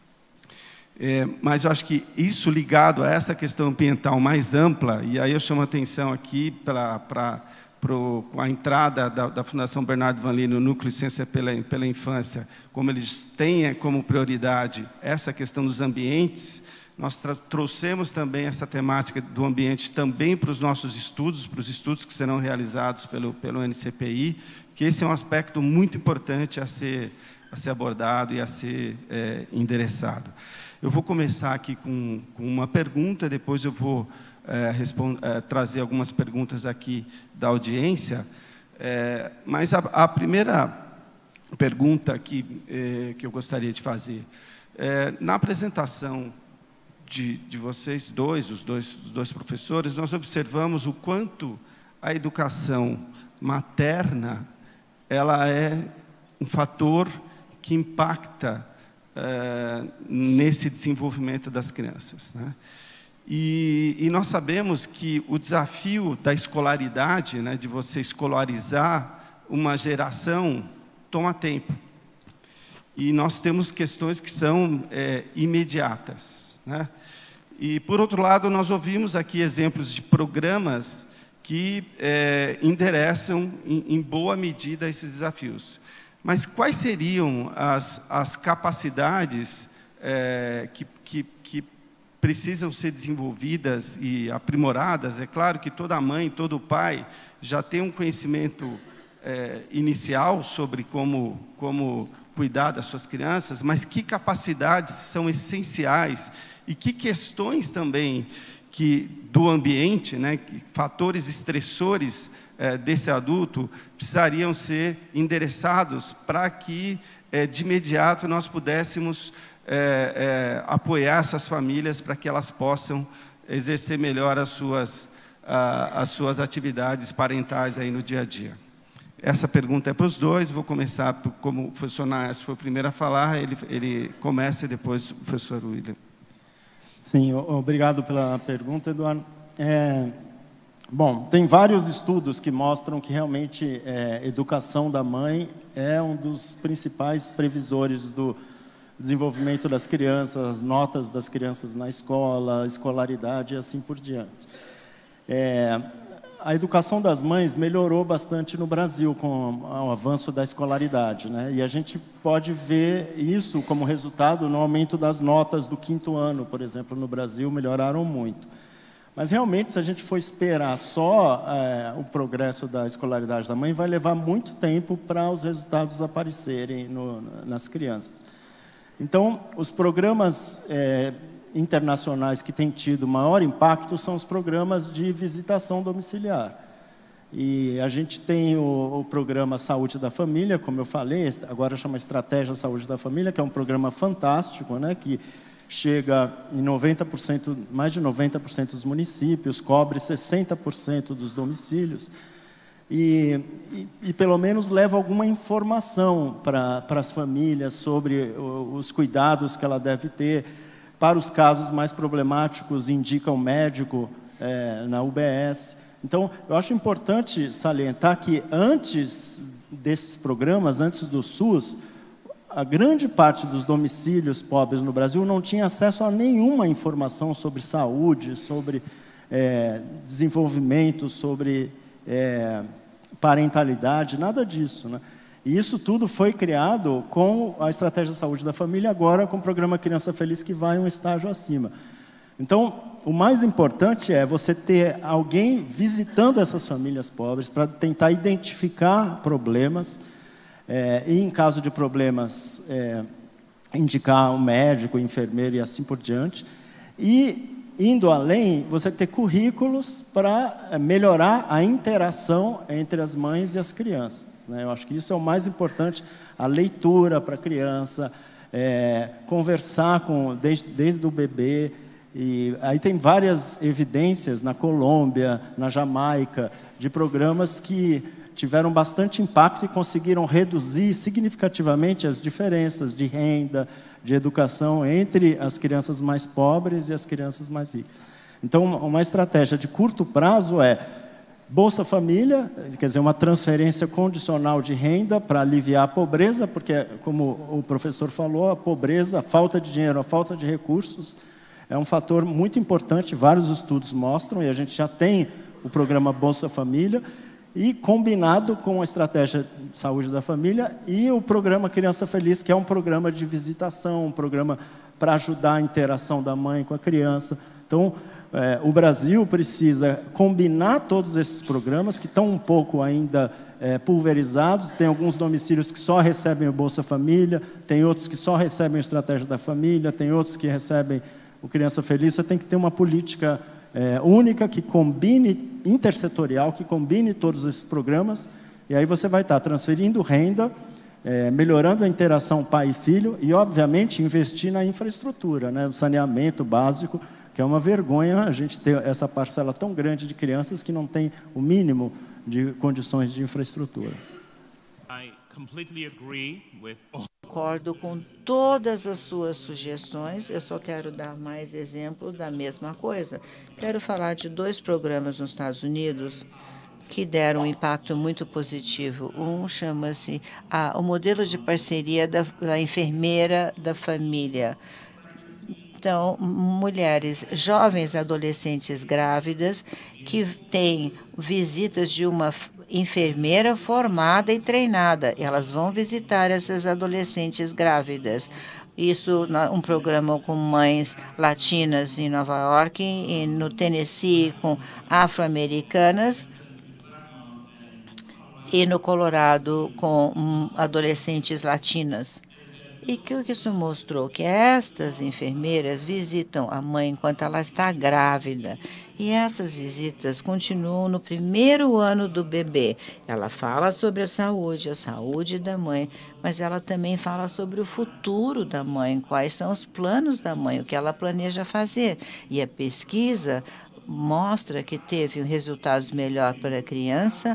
Speaker 2: mas eu acho que isso ligado a essa questão ambiental mais ampla, e aí eu chamo a atenção aqui para a entrada da Fundação Bernardo Van Lee no Núcleo de Ciência pela Infância, como eles têm como prioridade essa questão dos ambientes. Nós trouxemos também essa temática do ambiente também para os nossos estudos, para os estudos que serão realizados pelo NCPI, que esse é um aspecto muito importante a ser abordado e a ser endereçado. Eu vou começar aqui com uma pergunta, depois eu vou trazer algumas perguntas aqui da audiência, mas a primeira pergunta que eu gostaria de fazer, na apresentação de vocês dois, os dois professores, nós observamos o quanto a educação materna ela é um fator que impacta nesse desenvolvimento das crianças, né? E nós sabemos que o desafio da escolaridade, né, de você escolarizar uma geração, toma tempo. E nós temos questões que são imediatas, né? E, por outro lado, nós ouvimos aqui exemplos de programas que endereçam, em boa medida, esses desafios. Mas quais seriam as capacidades que precisam ser desenvolvidas e aprimoradas? É claro que toda mãe, todo pai já tem um conhecimento inicial sobre como cuidar das suas crianças, mas que capacidades são essenciais e que questões também do ambiente, né, fatores estressores desse adulto precisariam ser endereçados para que, de imediato, nós pudéssemos apoiar essas famílias para que elas possam exercer melhor as suas atividades parentais aí no dia a dia. Essa pergunta é para os dois. Vou começar, como o professor Naes foi o primeiro a falar, ele começa e depois o professor William.
Speaker 4: Sim, obrigado pela pergunta, Eduardo. Bom, tem vários estudos que mostram que realmente educação da mãe é um dos principais previsores do desenvolvimento das crianças, as notas das crianças na escola, a escolaridade e assim por diante. A educação das mães melhorou bastante no Brasil com o avanço da escolaridade, né? E a gente pode ver isso como resultado no aumento das notas do 5º ano, por exemplo, no Brasil, melhoraram muito. Mas, realmente, se a gente for esperar só o progresso da escolaridade da mãe, vai levar muito tempo para os resultados aparecerem nas crianças. Então, os programas internacionais que têm tido maior impacto são os programas de visitação domiciliar. E a gente tem o programa Saúde da Família, como eu falei, agora chama Estratégia Saúde da Família, que é um programa fantástico, né, que chega em 90%, mais de 90% dos municípios, cobre 60% dos domicílios e pelo menos leva alguma informação para as famílias sobre os cuidados que ela deve ter. Para os casos mais problemáticos, indica um médico na UBS. Então, eu acho importante salientar que antes desses programas, antes do SUS, a grande parte dos domicílios pobres no Brasil não tinha acesso a nenhuma informação sobre saúde, sobre desenvolvimento, sobre parentalidade, nada disso, né? E isso tudo foi criado com a Estratégia Saúde da Família, agora com o programa Criança Feliz, que vai um estágio acima. Então, o mais importante é você ter alguém visitando essas famílias pobres para tentar identificar problemas, e, em caso de problemas, indicar um médico, um enfermeiro e assim por diante. E, indo além, você ter currículos para melhorar a interação entre as mães e as crianças, né? Eu acho que isso é o mais importante, a leitura para a criança, conversar desde o bebê. E aí tem várias evidências na Colômbia, na Jamaica, de programas que tiveram bastante impacto e conseguiram reduzir significativamente as diferenças de renda, de educação entre as crianças mais pobres e as crianças mais ricas. Então, uma estratégia de curto prazo é Bolsa Família, quer dizer, uma transferência condicional de renda para aliviar a pobreza, porque, como o professor falou, a pobreza, a falta de dinheiro, a falta de recursos é um fator muito importante, vários estudos mostram, e a gente já tem o programa Bolsa Família, e combinado com a Estratégia de Saúde da Família e o programa Criança Feliz, que é um programa de visitação, um programa para ajudar a interação da mãe com a criança. Então, o Brasil precisa combinar todos esses programas, que estão um pouco ainda pulverizados. Tem alguns domicílios que só recebem o Bolsa Família, tem outros que só recebem a Estratégia da Família, tem outros que recebem o Criança Feliz. Você tem que ter uma política única, que combine, intersetorial, que combine todos esses programas, e aí você vai estar transferindo renda, melhorando a interação pai e filho, e, obviamente, investir na infraestrutura, né? O saneamento básico, que é uma vergonha a gente ter essa parcela tão grande de crianças que não tem o mínimo de condições de infraestrutura.
Speaker 7: I completely agree with all.
Speaker 6: Concordo com todas as suas sugestões, eu só quero dar mais exemplo da mesma coisa. Quero falar de 2 programas nos Estados Unidos que deram um impacto muito positivo. Um chama-se o modelo de parceria da enfermeira da família. Então, mulheres jovens, adolescentes grávidas, que têm visitas de uma enfermeira formada e treinada. Elas vão visitar essas adolescentes grávidas. Isso, um programa com mães latinas em Nova York, e no Tennessee com afro-americanas, e no Colorado com adolescentes latinas. E que isso mostrou? Que estas enfermeiras visitam a mãe enquanto ela está grávida. E essas visitas continuam no primeiro ano do bebê. Ela fala sobre a saúde da mãe, mas ela também fala sobre o futuro da mãe, quais são os planos da mãe, o que ela planeja fazer. E a pesquisa mostra que teve resultados melhor para a criança,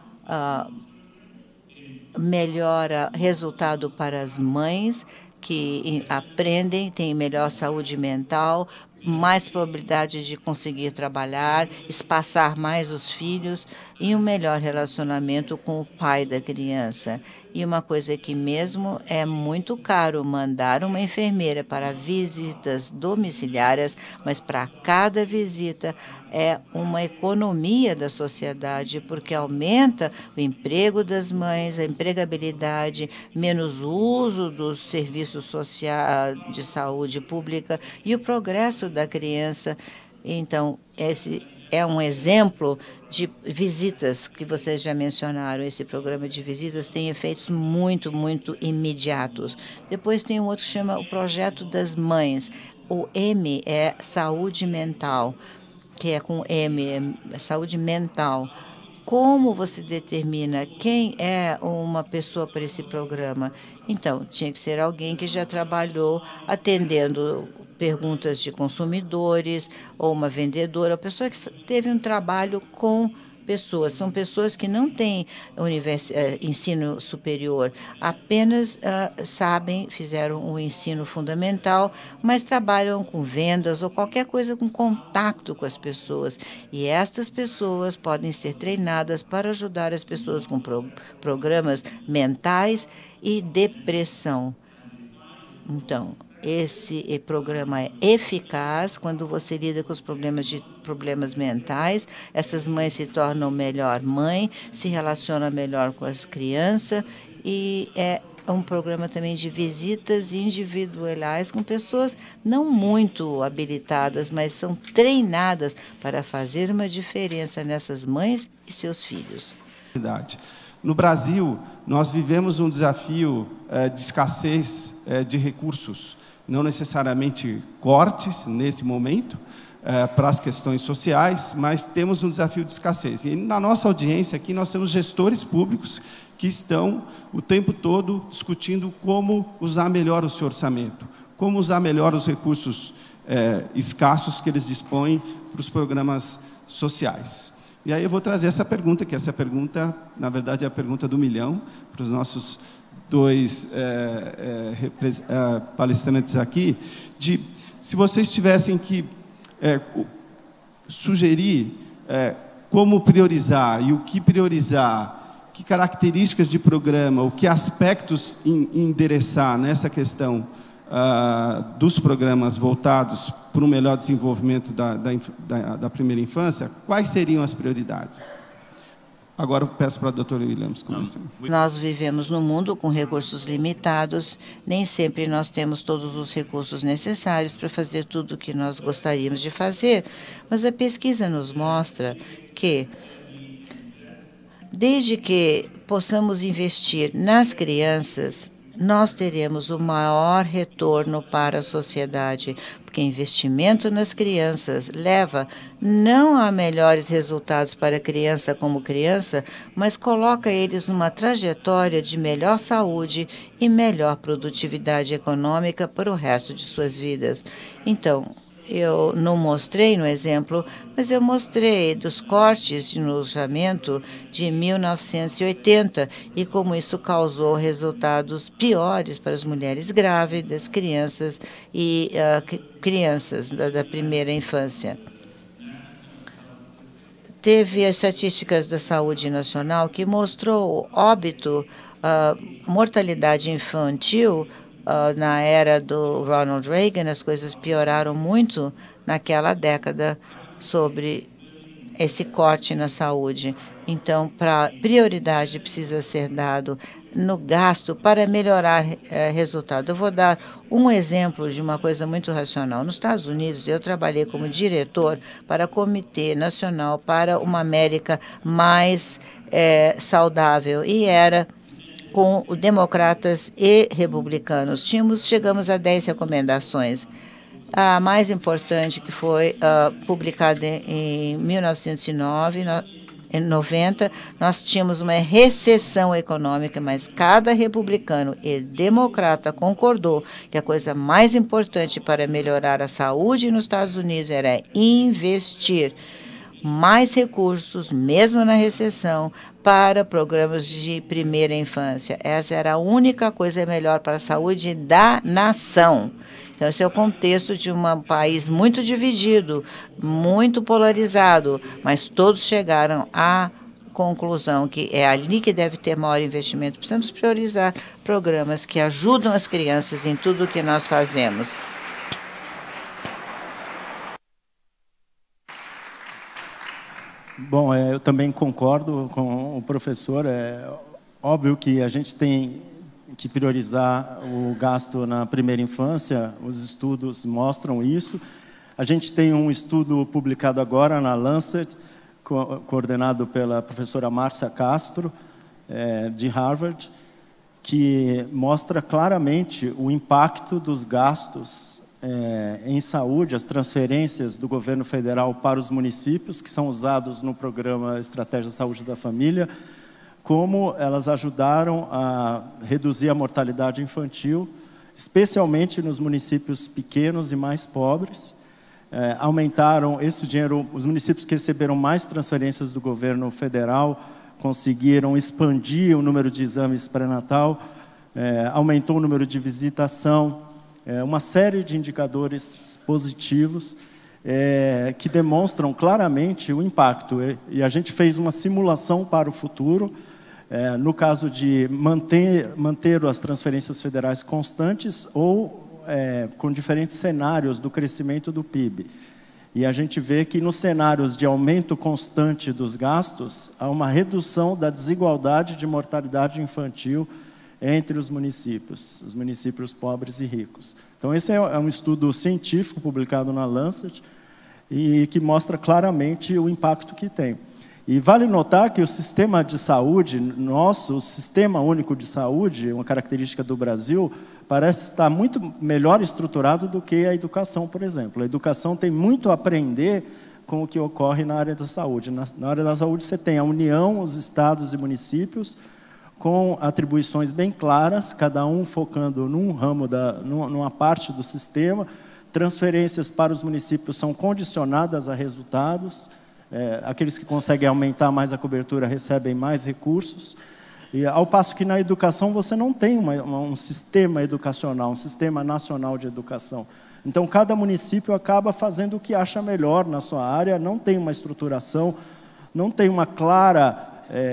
Speaker 6: melhora resultado para as mães que aprendem, têm melhor saúde mental, mais probabilidade de conseguir trabalhar, espaçar mais os filhos e um melhor relacionamento com o pai da criança. E uma coisa que mesmo é muito caro mandar uma enfermeira para visitas domiciliárias, mas para cada visita é uma economia da sociedade, porque aumenta o emprego das mães, a empregabilidade, menos uso dos serviços sociais de saúde pública e o progresso da criança. Então, esse é um exemplo de visitas que vocês já mencionaram. Esse programa de visitas tem efeitos muito, muito imediatos. Depois tem um outro que chama o Projeto das Mães. O M é saúde mental, que é com M, é saúde mental. Como você determina quem é uma pessoa para esse programa? Então, tinha que ser alguém que já trabalhou atendendo perguntas de consumidores, ou uma vendedora, uma pessoa que teve um trabalho com pessoas. São pessoas que não têm ensino superior, apenas fizeram um ensino fundamental, mas trabalham com vendas ou qualquer coisa com contato com as pessoas. E estas pessoas podem ser treinadas para ajudar as pessoas com programas mentais e depressão. Então, esse programa é eficaz quando você lida com os problemas mentais. Essas mães se tornam melhor mãe, se relacionam melhor com as crianças e é um programa também de visitas individuais com pessoas não muito habilitadas, mas são treinadas para fazer uma diferença nessas mães e seus filhos.
Speaker 2: No Brasil, nós vivemos um desafio de escassez de recursos. Não necessariamente cortes nesse momento para as questões sociais, mas temos um desafio de escassez. E na nossa audiência aqui nós temos gestores públicos que estão o tempo todo discutindo como usar melhor o seu orçamento, como usar melhor os recursos escassos que eles dispõem para os programas sociais. E aí eu vou trazer essa pergunta, que essa pergunta, na verdade, é a pergunta do milhão para os nossos dois palestrantes aqui, de se vocês tivessem que sugerir como priorizar e o que priorizar, que características de programa, o que aspectos endereçar nessa questão dos programas voltados para um melhor desenvolvimento da primeira infância, quais seriam as prioridades? Agora eu peço para a doutora Williams começar.
Speaker 6: Nós vivemos num mundo com recursos limitados, nem sempre nós temos todos os recursos necessários para fazer tudo o que nós gostaríamos de fazer, mas a pesquisa nos mostra que, desde que possamos investir nas crianças, nós teremos o maior retorno para a sociedade, porque investimento nas crianças leva não a melhores resultados para a criança como criança, mas coloca eles numa trajetória de melhor saúde e melhor produtividade econômica para o resto de suas vidas. Então, eu não mostrei no exemplo, mas eu mostrei dos cortes no orçamento de 1980 e como isso causou resultados piores para as mulheres grávidas, crianças e crianças da primeira infância. Teve as estatísticas da saúde nacional que mostrou óbito, mortalidade infantil. Na era do Ronald Reagan, as coisas pioraram muito naquela década sobre esse corte na saúde. Então, prioridade precisa ser dado no gasto para melhorar resultado. Eu vou dar um exemplo de uma coisa muito racional. Nos Estados Unidos, eu trabalhei como diretor para o Comitê Nacional para uma América mais saudável e era com democratas e republicanos. Chegamos a 10 recomendações. A mais importante, que foi publicada em 1990, nós tínhamos uma recessão econômica, mas cada republicano e democrata concordou que a coisa mais importante para melhorar a saúde nos Estados Unidos era investir mais recursos, mesmo na recessão, para programas de primeira infância. Essa era a única coisa melhor para a saúde da nação. Então, esse é o contexto de um país muito dividido, muito polarizado, mas todos chegaram à conclusão que é ali que deve ter maior investimento. Precisamos priorizar programas que ajudam as crianças em tudo o que nós fazemos.
Speaker 4: Bom, eu também concordo com o professor. É óbvio que a gente tem que priorizar o gasto na primeira infância, os estudos mostram isso. A gente tem um estudo publicado agora na Lancet, coordenado pela professora Márcia Castro, de Harvard, que mostra claramente o impacto dos gastos em saúde, as transferências do governo federal para os municípios, que são usados no programa Estratégia de Saúde da Família, como elas ajudaram a reduzir a mortalidade infantil, especialmente nos municípios pequenos e mais pobres. Aumentaram esse dinheiro, os municípios que receberam mais transferências do governo federal conseguiram expandir o número de exames pré-natal, aumentou o número de visitação, uma série de indicadores positivos que demonstram claramente o impacto. E a gente fez uma simulação para o futuro, no caso de manter as transferências federais constantes ou com diferentes cenários do crescimento do PIB. E a gente vê que nos cenários de aumento constante dos gastos, há uma redução da desigualdade de mortalidade infantil entre os municípios pobres e ricos. Então, esse é um estudo científico publicado na Lancet e que mostra claramente o impacto que tem. E vale notar que o sistema de saúde nosso, o Sistema Único de Saúde, uma característica do Brasil, parece estar muito melhor estruturado do que a educação, por exemplo. A educação tem muito a aprender com o que ocorre na área da saúde. Na área da saúde você tem a União, os estados e municípios, com atribuições bem claras, cada um focando num ramo, numa parte do sistema. Transferências para os municípios são condicionadas a resultados. Aqueles que conseguem aumentar mais a cobertura recebem mais recursos. E, ao passo que na educação você não tem um sistema educacional, um sistema nacional de educação. Então, cada município acaba fazendo o que acha melhor na sua área, não tem uma estruturação, não tem uma clara...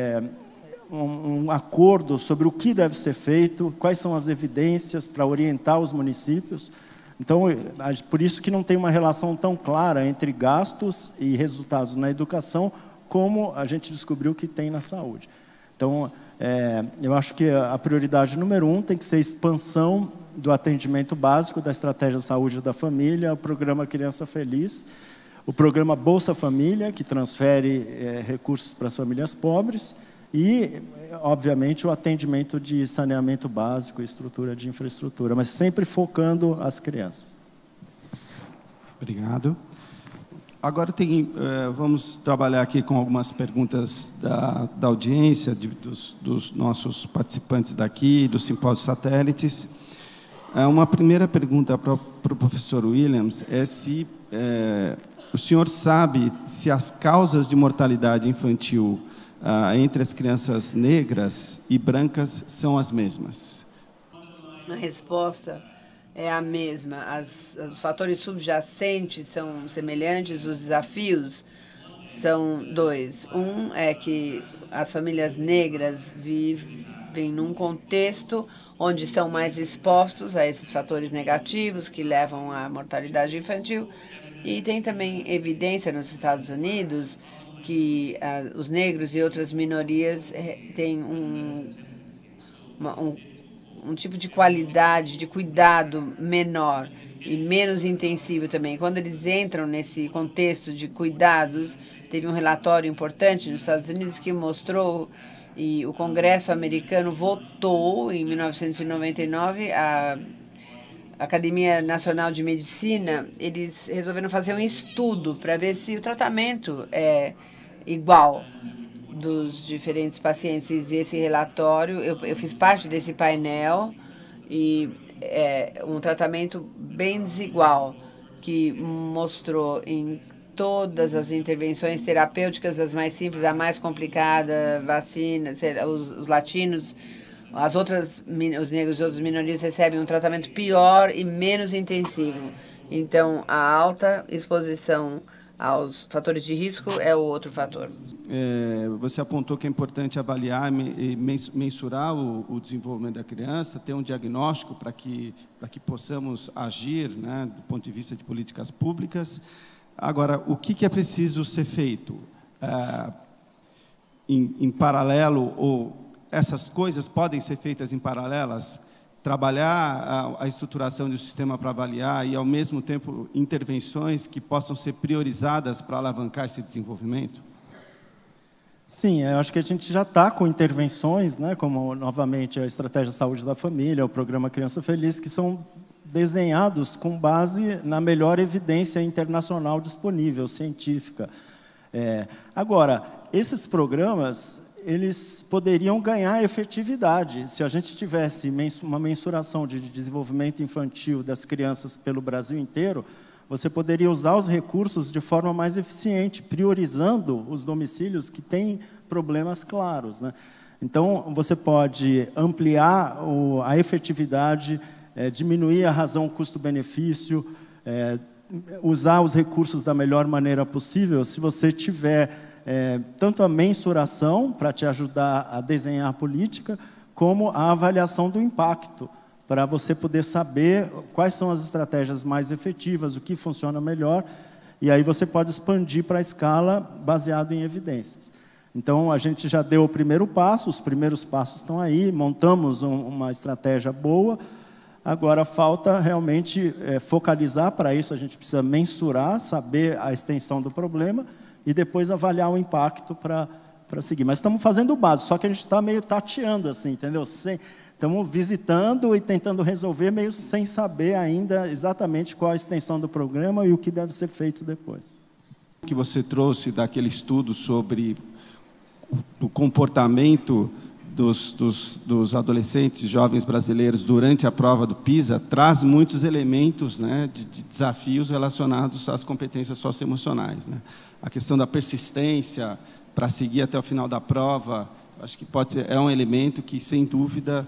Speaker 4: um acordo sobre o que deve ser feito, quais são as evidências para orientar os municípios. Então, por isso que não tem uma relação tão clara entre gastos e resultados na educação, como a gente descobriu que tem na saúde. Então, eu acho que a prioridade número 1 tem que ser a expansão do atendimento básico da Estratégia Saúde da Família, o programa Criança Feliz, o programa Bolsa Família, que transfere recursos para as famílias pobres, e, obviamente, o atendimento de saneamento básico e estrutura de infraestrutura, mas sempre focando as crianças.
Speaker 2: Obrigado. Agora vamos trabalhar aqui com algumas perguntas da audiência, dos nossos participantes daqui, do Simpósio Satélites. Uma primeira pergunta para o professor Williams é se o senhor sabe se as causas de mortalidade infantil entre as crianças negras e brancas são as mesmas?
Speaker 5: A resposta é a mesma. Os fatores subjacentes são semelhantes, os desafios são dois. Um é que as famílias negras vivem num contexto onde estão mais expostos a esses fatores negativos que levam à mortalidade infantil. E tem também evidência nos Estados Unidos que os negros e outras minorias têm um tipo de qualidade, de cuidado menor e menos intensivo também. Quando eles entram nesse contexto de cuidados, teve um relatório importante nos Estados Unidos que mostrou E o Congresso americano votou, em 1999, a Academia Nacional de Medicina, eles resolveram fazer um estudo para ver se o tratamento é igual dos diferentes pacientes. E esse relatório, eu fiz parte desse painel, e é um tratamento bem desigual, que mostrou em todas as intervenções terapêuticas, das mais simples à mais complicada, vacinas, os latinos, os negros e outras minorias recebem um tratamento pior e menos intensivo. Então, a alta exposição aos fatores de risco é o outro fator.
Speaker 2: Você apontou que é importante avaliar e mensurar o desenvolvimento da criança, ter um diagnóstico para que possamos agir, né, do ponto de vista de políticas públicas. Agora, o que é preciso ser feito? Em paralelo, ou essas coisas podem ser feitas em paralelas? Trabalhar a estruturação do sistema para avaliar e, ao mesmo tempo, intervenções que possam ser priorizadas para alavancar esse desenvolvimento?
Speaker 4: Sim, eu acho que a gente já está com intervenções, né, como, novamente, a Estratégia de Saúde da Família, o Programa Criança Feliz, que são desenhados com base na melhor evidência internacional disponível, científica. Agora, esses programas, eles poderiam ganhar efetividade se a gente tivesse uma mensuração de desenvolvimento infantil das crianças pelo Brasil inteiro. Você poderia usar os recursos de forma mais eficiente, priorizando os domicílios que têm problemas claros, né? Então, você pode ampliar a efetividade, diminuir a razão custo-benefício, usar os recursos da melhor maneira possível, se você tiver tanto a mensuração, para te ajudar a desenhar a política, como a avaliação do impacto, para você poder saber quais são as estratégias mais efetivas, o que funciona melhor, e aí você pode expandir para a escala baseado em evidências. Então, a gente já deu o primeiro passo, os primeiros passos estão aí, montamos uma estratégia boa. Agora, falta realmente focalizar. Para isso, a gente precisa mensurar, saber a extensão do problema e depois avaliar o impacto para seguir. Mas estamos fazendo o básico, só que a gente está meio tateando, assim, entendeu? Estamos visitando e tentando resolver, meio sem saber ainda exatamente qual a extensão do programa e o que deve ser feito depois.
Speaker 2: O que você trouxe daquele estudo sobre o comportamento dos adolescentes, jovens brasileiros durante a prova do PISA, traz muitos elementos, né, de desafios relacionados às competências socioemocionais, né? A questão da persistência para seguir até o final da prova, acho que é um elemento que, sem dúvida,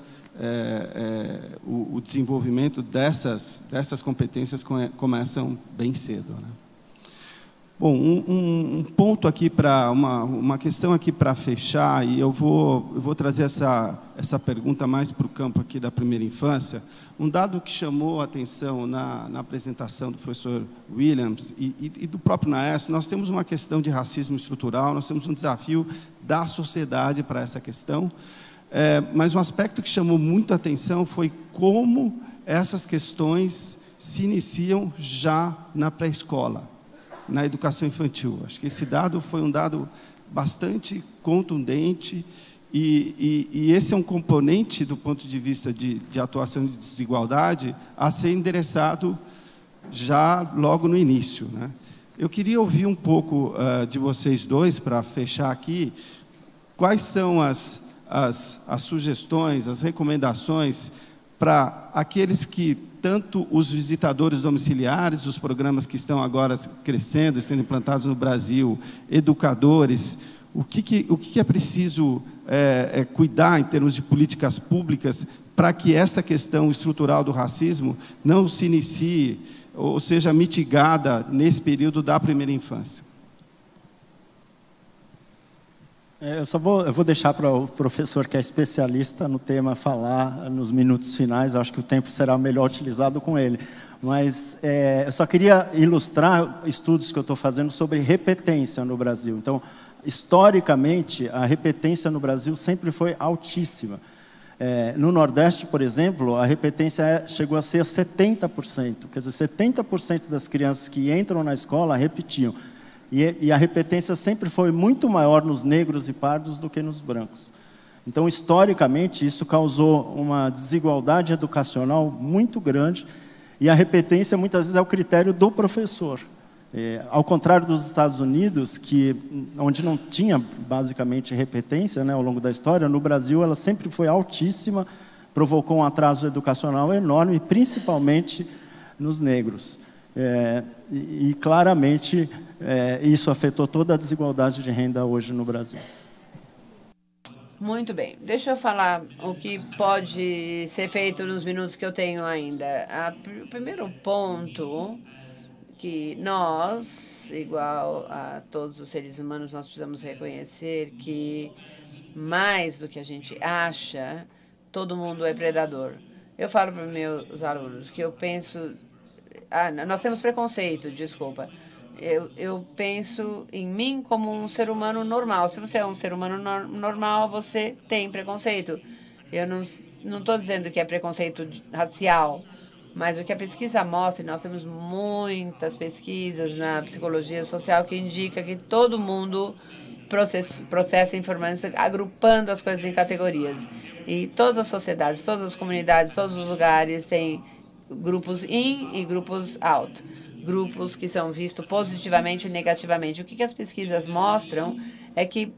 Speaker 2: o desenvolvimento dessas competências começam bem cedo, né? Bom, um ponto aqui para uma questão aqui para fechar, e eu vou trazer essa pergunta mais para o campo aqui da primeira infância. Um dado que chamou a atenção na apresentação do professor Williams e do próprio Naes, nós temos uma questão de racismo estrutural, nós temos um desafio da sociedade para essa questão, mas um aspecto que chamou muito a atenção foi como essas questões se iniciam já na pré-escola, na educação infantil. Acho que esse dado foi um dado bastante contundente e esse é um componente do ponto de vista de atuação de desigualdade a ser endereçado já logo no início, né? Eu queria ouvir um pouco de vocês dois, para fechar aqui, quais são as sugestões, as recomendações para aqueles que, tanto os visitadores domiciliares, os programas que estão agora crescendo e sendo implantados no Brasil, educadores, o que é preciso cuidar em termos de políticas públicas para que essa questão estrutural do racismo não se inicie ou seja mitigada nesse período da primeira infância?
Speaker 4: Eu vou deixar para o professor, que é especialista no tema, falar nos minutos finais. Acho que o tempo será melhor utilizado com ele. Mas eu só queria ilustrar estudos que eu estou fazendo sobre repetência no Brasil. Então, historicamente, a repetência no Brasil sempre foi altíssima. No Nordeste, por exemplo, a repetência chegou a ser 70%. Quer dizer, 70% das crianças que entram na escola repetiam. E a repetência sempre foi muito maior nos negros e pardos do que nos brancos. Então, historicamente, isso causou uma desigualdade educacional muito grande, e a repetência, muitas vezes, é o critério do professor. Ao contrário dos Estados Unidos, onde não tinha, basicamente, repetência, né, ao longo da história, no Brasil ela sempre foi altíssima, provocou um atraso educacional enorme, principalmente nos negros. Claramente, isso afetou toda a desigualdade de renda hoje no Brasil.
Speaker 5: Muito bem. Deixa eu falar o que pode ser feito nos minutos que eu tenho ainda. O primeiro ponto, que nós, igual a todos os seres humanos, nós precisamos reconhecer que, mais do que a gente acha, todo mundo é predador. Eu falo para os meus alunos que eu penso... nós temos preconceito, desculpa. Eu penso em mim como um ser humano normal. Se você é um ser humano normal, você tem preconceito. Eu não estou dizendo que é preconceito racial, mas o que a pesquisa mostra, e nós temos muitas pesquisas na psicologia social que indica que todo mundo processa informações agrupando as coisas em categorias. E todas as sociedades, todas as comunidades, todos os lugares têm grupos in e grupos out. Grupos que são vistos positivamente e negativamente. O que as pesquisas mostram é que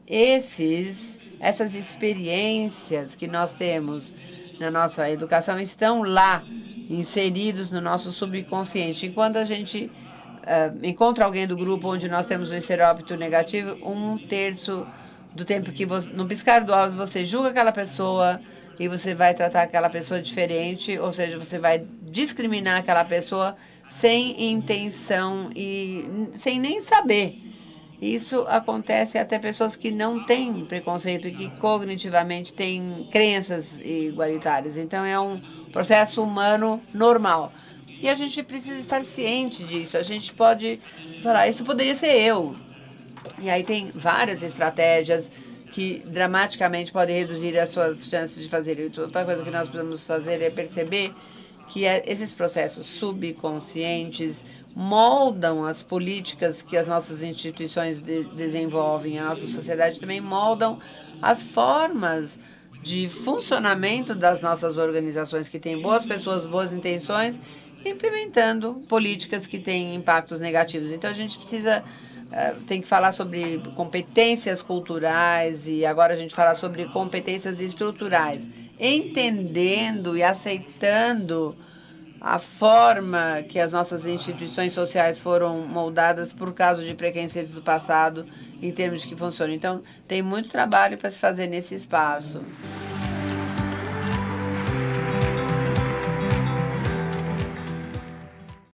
Speaker 5: essas experiências que nós temos na nossa educação estão lá, inseridos no nosso subconsciente. E quando a gente encontra alguém do grupo onde nós temos um estereótipo negativo, 1/3 do tempo que você, no piscar do olho, você julga aquela pessoa e você vai tratar aquela pessoa diferente, ou seja, você vai discriminar aquela pessoa sem intenção e sem nem saber. Isso acontece até pessoas que não têm preconceito e que cognitivamente têm crenças igualitárias. Então, é um processo humano normal. E a gente precisa estar ciente disso. A gente pode falar, isso poderia ser eu. E aí tem várias estratégias que dramaticamente podem reduzir as suas chances de fazer isso. Outra coisa que nós precisamos fazer é perceber que esses processos subconscientes moldam as políticas que as nossas instituições desenvolvem, a nossa sociedade também moldam as formas de funcionamento das nossas organizações, que têm boas pessoas, boas intenções, implementando políticas que têm impactos negativos. Então, a gente tem que falar sobre competências culturais e agora a gente fala sobre competências estruturais, entendendo e aceitando a forma que as nossas instituições sociais foram moldadas por causa de preconceitos do passado, em termos de que funcionam. Então, tem muito trabalho para se fazer nesse espaço.